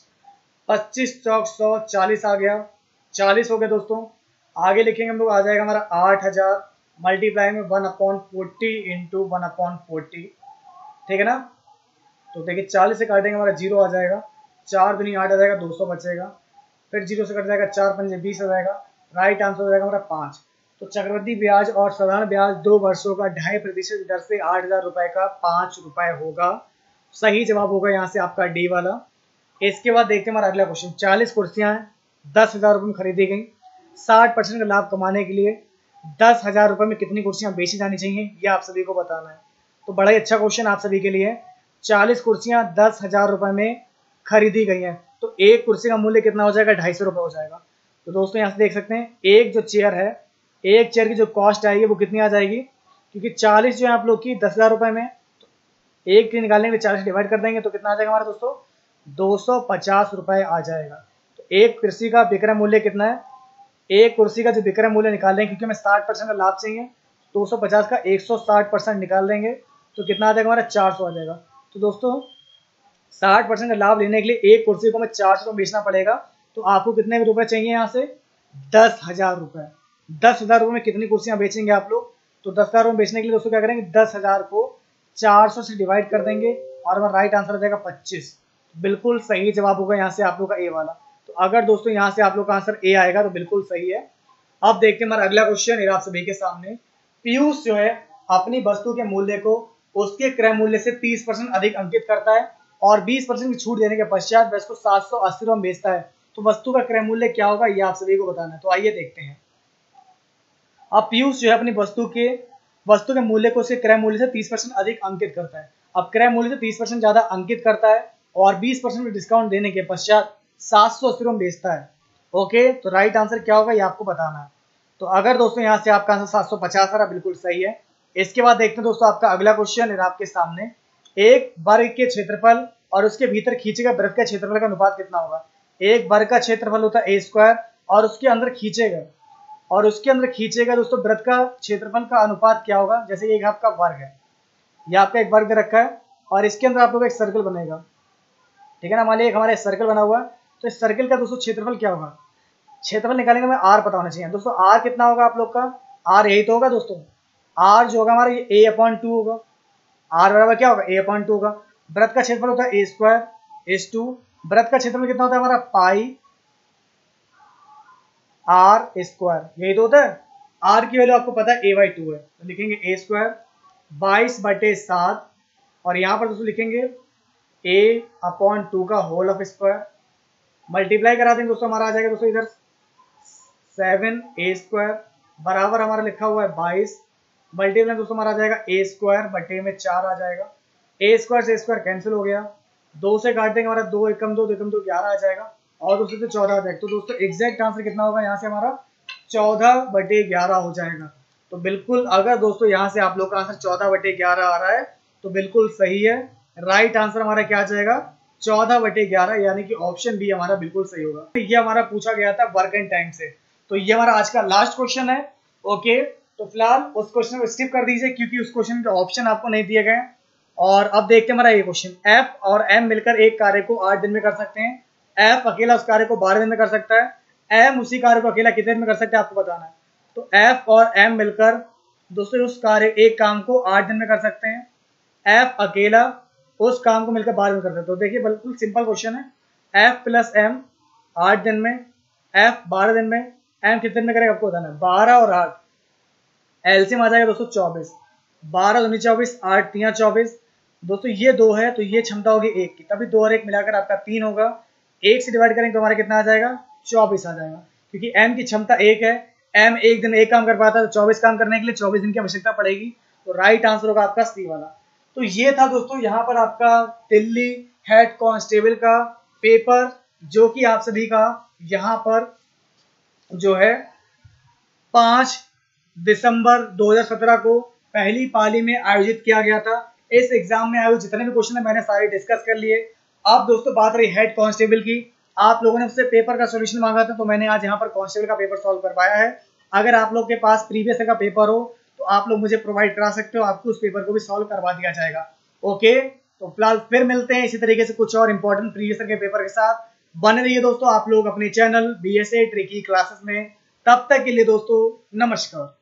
पच्चीस चौक सौ, चालीस आ गया, चालीस हो गया दोस्तों। आगे लिखेंगे हम लोग, आ जाएगा हमारा आठ हजार मल्टीप्लाई में one upon forty into one upon forty, ठीक है ना। तो देखिए चालीस से काटेंगे हमारा जीरो आ जाएगा, चार दुनी आठ आ जाएगा, दो सौ बचेगा, फिर जीरो से कट जाएगा, चार पंजे बीस आ जाएगा, राइट आंसर हो जाएगा हमारा पाँच। तो चक्रवृद्धि ब्याज और साधारण ब्याज दो वर्षों का ढाई प्रतिशत दर से आठ हजार रुपए का पाँच रुपए होगा। सही जवाब होगा यहाँ से आपका डी वाला। इसके बाद देखते हैं हमारा अगला क्वेश्चन। चालीस कुर्सियां दस हजार रुपये में खरीदी गई, साठ परसेंट का लाभ कमाने के लिए दस हजार रुपये में कितनी कुर्सियां बेची जानी चाहिए, ये आप सभी को बताना है। तो बड़ा ही अच्छा क्वेश्चन आप सभी के लिए। चालीस कुर्सियां दस हजार रुपये में खरीदी गई हैं, तो एक कुर्सी का मूल्य कितना हो जाएगा, ढाई सौ रुपये हो जाएगा। तो दोस्तों यहाँ से देख सकते हैं एक जो चेयर है, एक चेयर की जो कॉस्ट आएगी वो कितनी आ जाएगी, क्योंकि चालीस जो है आप लोग की दस हजार रुपये में, तो एक के निकालने के लिए चालीस डिवाइड कर देंगे तो कितना आ जाएगा हमारा दोस्तों, दो सौ पचास रुपये आ जाएगा। तो एक कुर्सी का विक्रय मूल्य कितना है, एक कुर्सी का जो विक्रय मूल्य निकाल देंगे, क्योंकि हमें साठ परसेंट का लाभ चाहिए, दो सौ पचास का एक सौ साठ परसेंट निकाल देंगे तो कितना आ जाएगा हमारा, चार सौ आ जाएगा। तो दोस्तों साठ परसेंट का लाभ लेने के लिए एक कुर्सी को हमें चार सौ बेचना पड़ेगा, तो आपको कितने रुपए चाहिए यहाँ से, दस हजार रुपये। दस हजार रुपये में कितनी कुर्सियाँ बेचेंगे आप लोग, तो दस हजार रुपये बेचने के लिए दोस्तों क्या करेंगे, दस हजार को चार सौ से डिवाइड कर देंगे और हमारा राइट आंसर आ जाएगा पच्चीस। बिल्कुल सही जवाब होगा यहाँ से आप लोग का ए वाला। तो अगर दोस्तों यहाँ से आप लोग का आंसर ए आएगा तो बिल्कुल सही है। अब देखते हैं हमारा अगला क्वेश्चन आप सभी के सामने। पीयूष जो है अपनी वस्तु के मूल्य को उसके क्रय मूल्य से तीस परसेंट अधिक अंकित करता है और बीस परसेंट की छूट देने के पश्चात वह इसको सात सौ अस्सी रुपये में बेचता है, तो वस्तु का क्रय मूल्य क्या होगा, ये आप सभी को बताना है। तो आइए देखते हैं। अब पीयूष जो है अपनी वस्तु के वस्तु के मूल्य को उसके क्रय मूल्य से तीस परसेंट अधिक अंकित करता है। अब क्रय मूल्य से तीस परसेंट ज्यादा अंकित करता है और बीस परसेंट डिस्काउंट देने के पश्चात सात सौ अस्सी रुपये में बेचता है। ओके, तो राइट आंसर क्या होगा ये आपको बताना है। तो अगर दोस्तों यहाँ से आपका आंसर सात सौ पचास आ रहा बिल्कुल सही है। इसके बाद देखते हैं दोस्तों आपका अगला क्वेश्चन है आपके सामने। एक वर्ग के क्षेत्रफल और उसके भीतर खींचे गए वृत्त के क्षेत्रफल का अनुपात कितना होगा। एक वर्ग का क्षेत्रफल होता है ए स्क्वायर और उसके अंदर खींचे गए और उसके अंदर खींचे गए दोस्तों वृत्त का क्षेत्रफल का अनुपात क्या होगा। जैसे एक आपका वर्ग है, ये आपका एक वर्ग रखा है और इसके अंदर आप लोग एक सर्कल बनेगा, ठीक है ना। मान लीजिए एक हमारा सर्कल बना हुआ है, तो इस सर्कल का दोस्तों क्षेत्रफल क्या होगा, क्षेत्रफल निकालेंगे हमें आर पता होना चाहिए। दोस्तों आर कितना होगा आप लोग का, आर यही तो होगा दोस्तों, आर जो होगा हमारा ये ए अपॉन टू होगा। आर बराबर क्या होगा, ए अपॉन टू होगा। वृत्त का क्षेत्रफल होता है ए स्क्वायर एस टू, वृत्त का क्षेत्रफल कितना होता है हमारा पाई आर स्क्वायर, यही तो होता है। आर की वैल्यू आपको पता है ए बाई टू है, तो लिखेंगे ए स्क्वायर बाईस बटे सात और यहाँ पर दोस्तों लिखेंगे ए अपॉन टू का होल ऑफ स्क्वायर, मल्टीप्लाई करा देंगे दोस्तों हमारा आ जाएगा दोस्तों इधर सेवन ए स्क्वायर बराबर हमारा लिखा हुआ है बाईस, मल्टीप्लाई दोस्तों हमारा आ जाएगा ए स्क्वायर बटे में चार आ जाएगा। ए स्क्वायर से स्क्वायर कैंसिल हो गया, दो से काट देंगे हमारा दो एकम दो, दो एकम दो ग्यारह आ जाएगा और दोस्तों से चौदह आ जाएगा। तो दोस्तों एग्जैक्ट आंसर कितना होगा यहाँ से हमारा चौदह बटे ग्यारह हो जाएगा। तो बिल्कुल अगर दोस्तों यहाँ से आप लोग का आंसर चौदह बटे ग्यारह आ रहा है तो बिल्कुल सही है। राइट आंसर हमारा क्या आ जाएगा, चौदह बटे ग्यारह, यानी कि ऑप्शन बी हमारा बिल्कुल सही होगा। ये हमारा पूछा गया था वर्क एंड टाइम से। तो ये हमारा आज का लास्ट क्वेश्चन है। ओके, तो फिलहाल उस क्वेश्चन को स्किप कर दीजिए क्योंकि उस क्वेश्चन के ऑप्शन आपको नहीं दिए गए। और अब देखते हैं हमारा ये क्वेश्चन। एफ और एम मिलकर एक कार्य को आठ दिन में कर सकते हैं। एफ अकेला उस कार्य को बारह दिन में कर सकता है। एम उसी कार्य को अकेला कितने दिन में कर सकता है आपको बताना है। तो एफ और एम मिलकर दोस्तों उस कार्य एक काम को आठ दिन में कर सकते हैं। एफ अकेला उस काम को मिलकर बारह दिन कर सकते हैं। तो देखिए बिल्कुल सिंपल क्वेश्चन है। एफ प्लस एम आठ दिन में, एफ बारह दिन में, एम कितने दिन में करेगा आपको बताना है। बारह और आठ एलसीएम आ जाएगा दोस्तों चौबीस। बारह दूनी चौबीस, आठ तिया चौबीस। दोस्तों ये दो है तो ये क्षमता होगी एक की, तभी दो और एक मिलाकर आपका तीन होगा। एक से डिवाइड करेंगे तो हमारा कितना आ जाएगा, चौबीस आ जाएगा, क्योंकि एम की क्षमता एक है। एम एक दिन एक काम कर पाता है तो चौबीस काम करने के लिए चौबीस दिन की आवश्यकता पड़ेगी। तो राइट आंसर होगा आपका सी वाला। तो ये था दोस्तों यहाँ पर आपका दिल्ली हेड कांस्टेबल का पेपर, जो कि आप सभी का यहाँ पर जो है पाँच दिसंबर दो हज़ार सत्रह को पहली पाली में आयोजित किया गया था। इस एग्जाम में आयोजित जितने भी क्वेश्चन है मैंने सारे डिस्कस कर लिए। अब दोस्तों बात रही हेड कांस्टेबल की। आप लोगों ने उससे पेपर का सॉल्यूशन मांगा था तो मैंने आज यहाँ पर कांस्टेबल का पेपर सॉल्व करवाया है। अगर आप लोग के पास प्रीवियस का पेपर हो तो आप लोग मुझे प्रोवाइड करा सकते हो, आपको उस पेपर को भी सॉल्व करवा दिया जाएगा। ओके, तो फिलहाल फिर मिलते हैं इसी तरीके से कुछ और इंपॉर्टेंट प्रीवियस के पेपर के साथ। बने रहिए दोस्तों आप लोग अपने channel B S A tricky classes में। तब तक के लिए दोस्तों नमस्कार।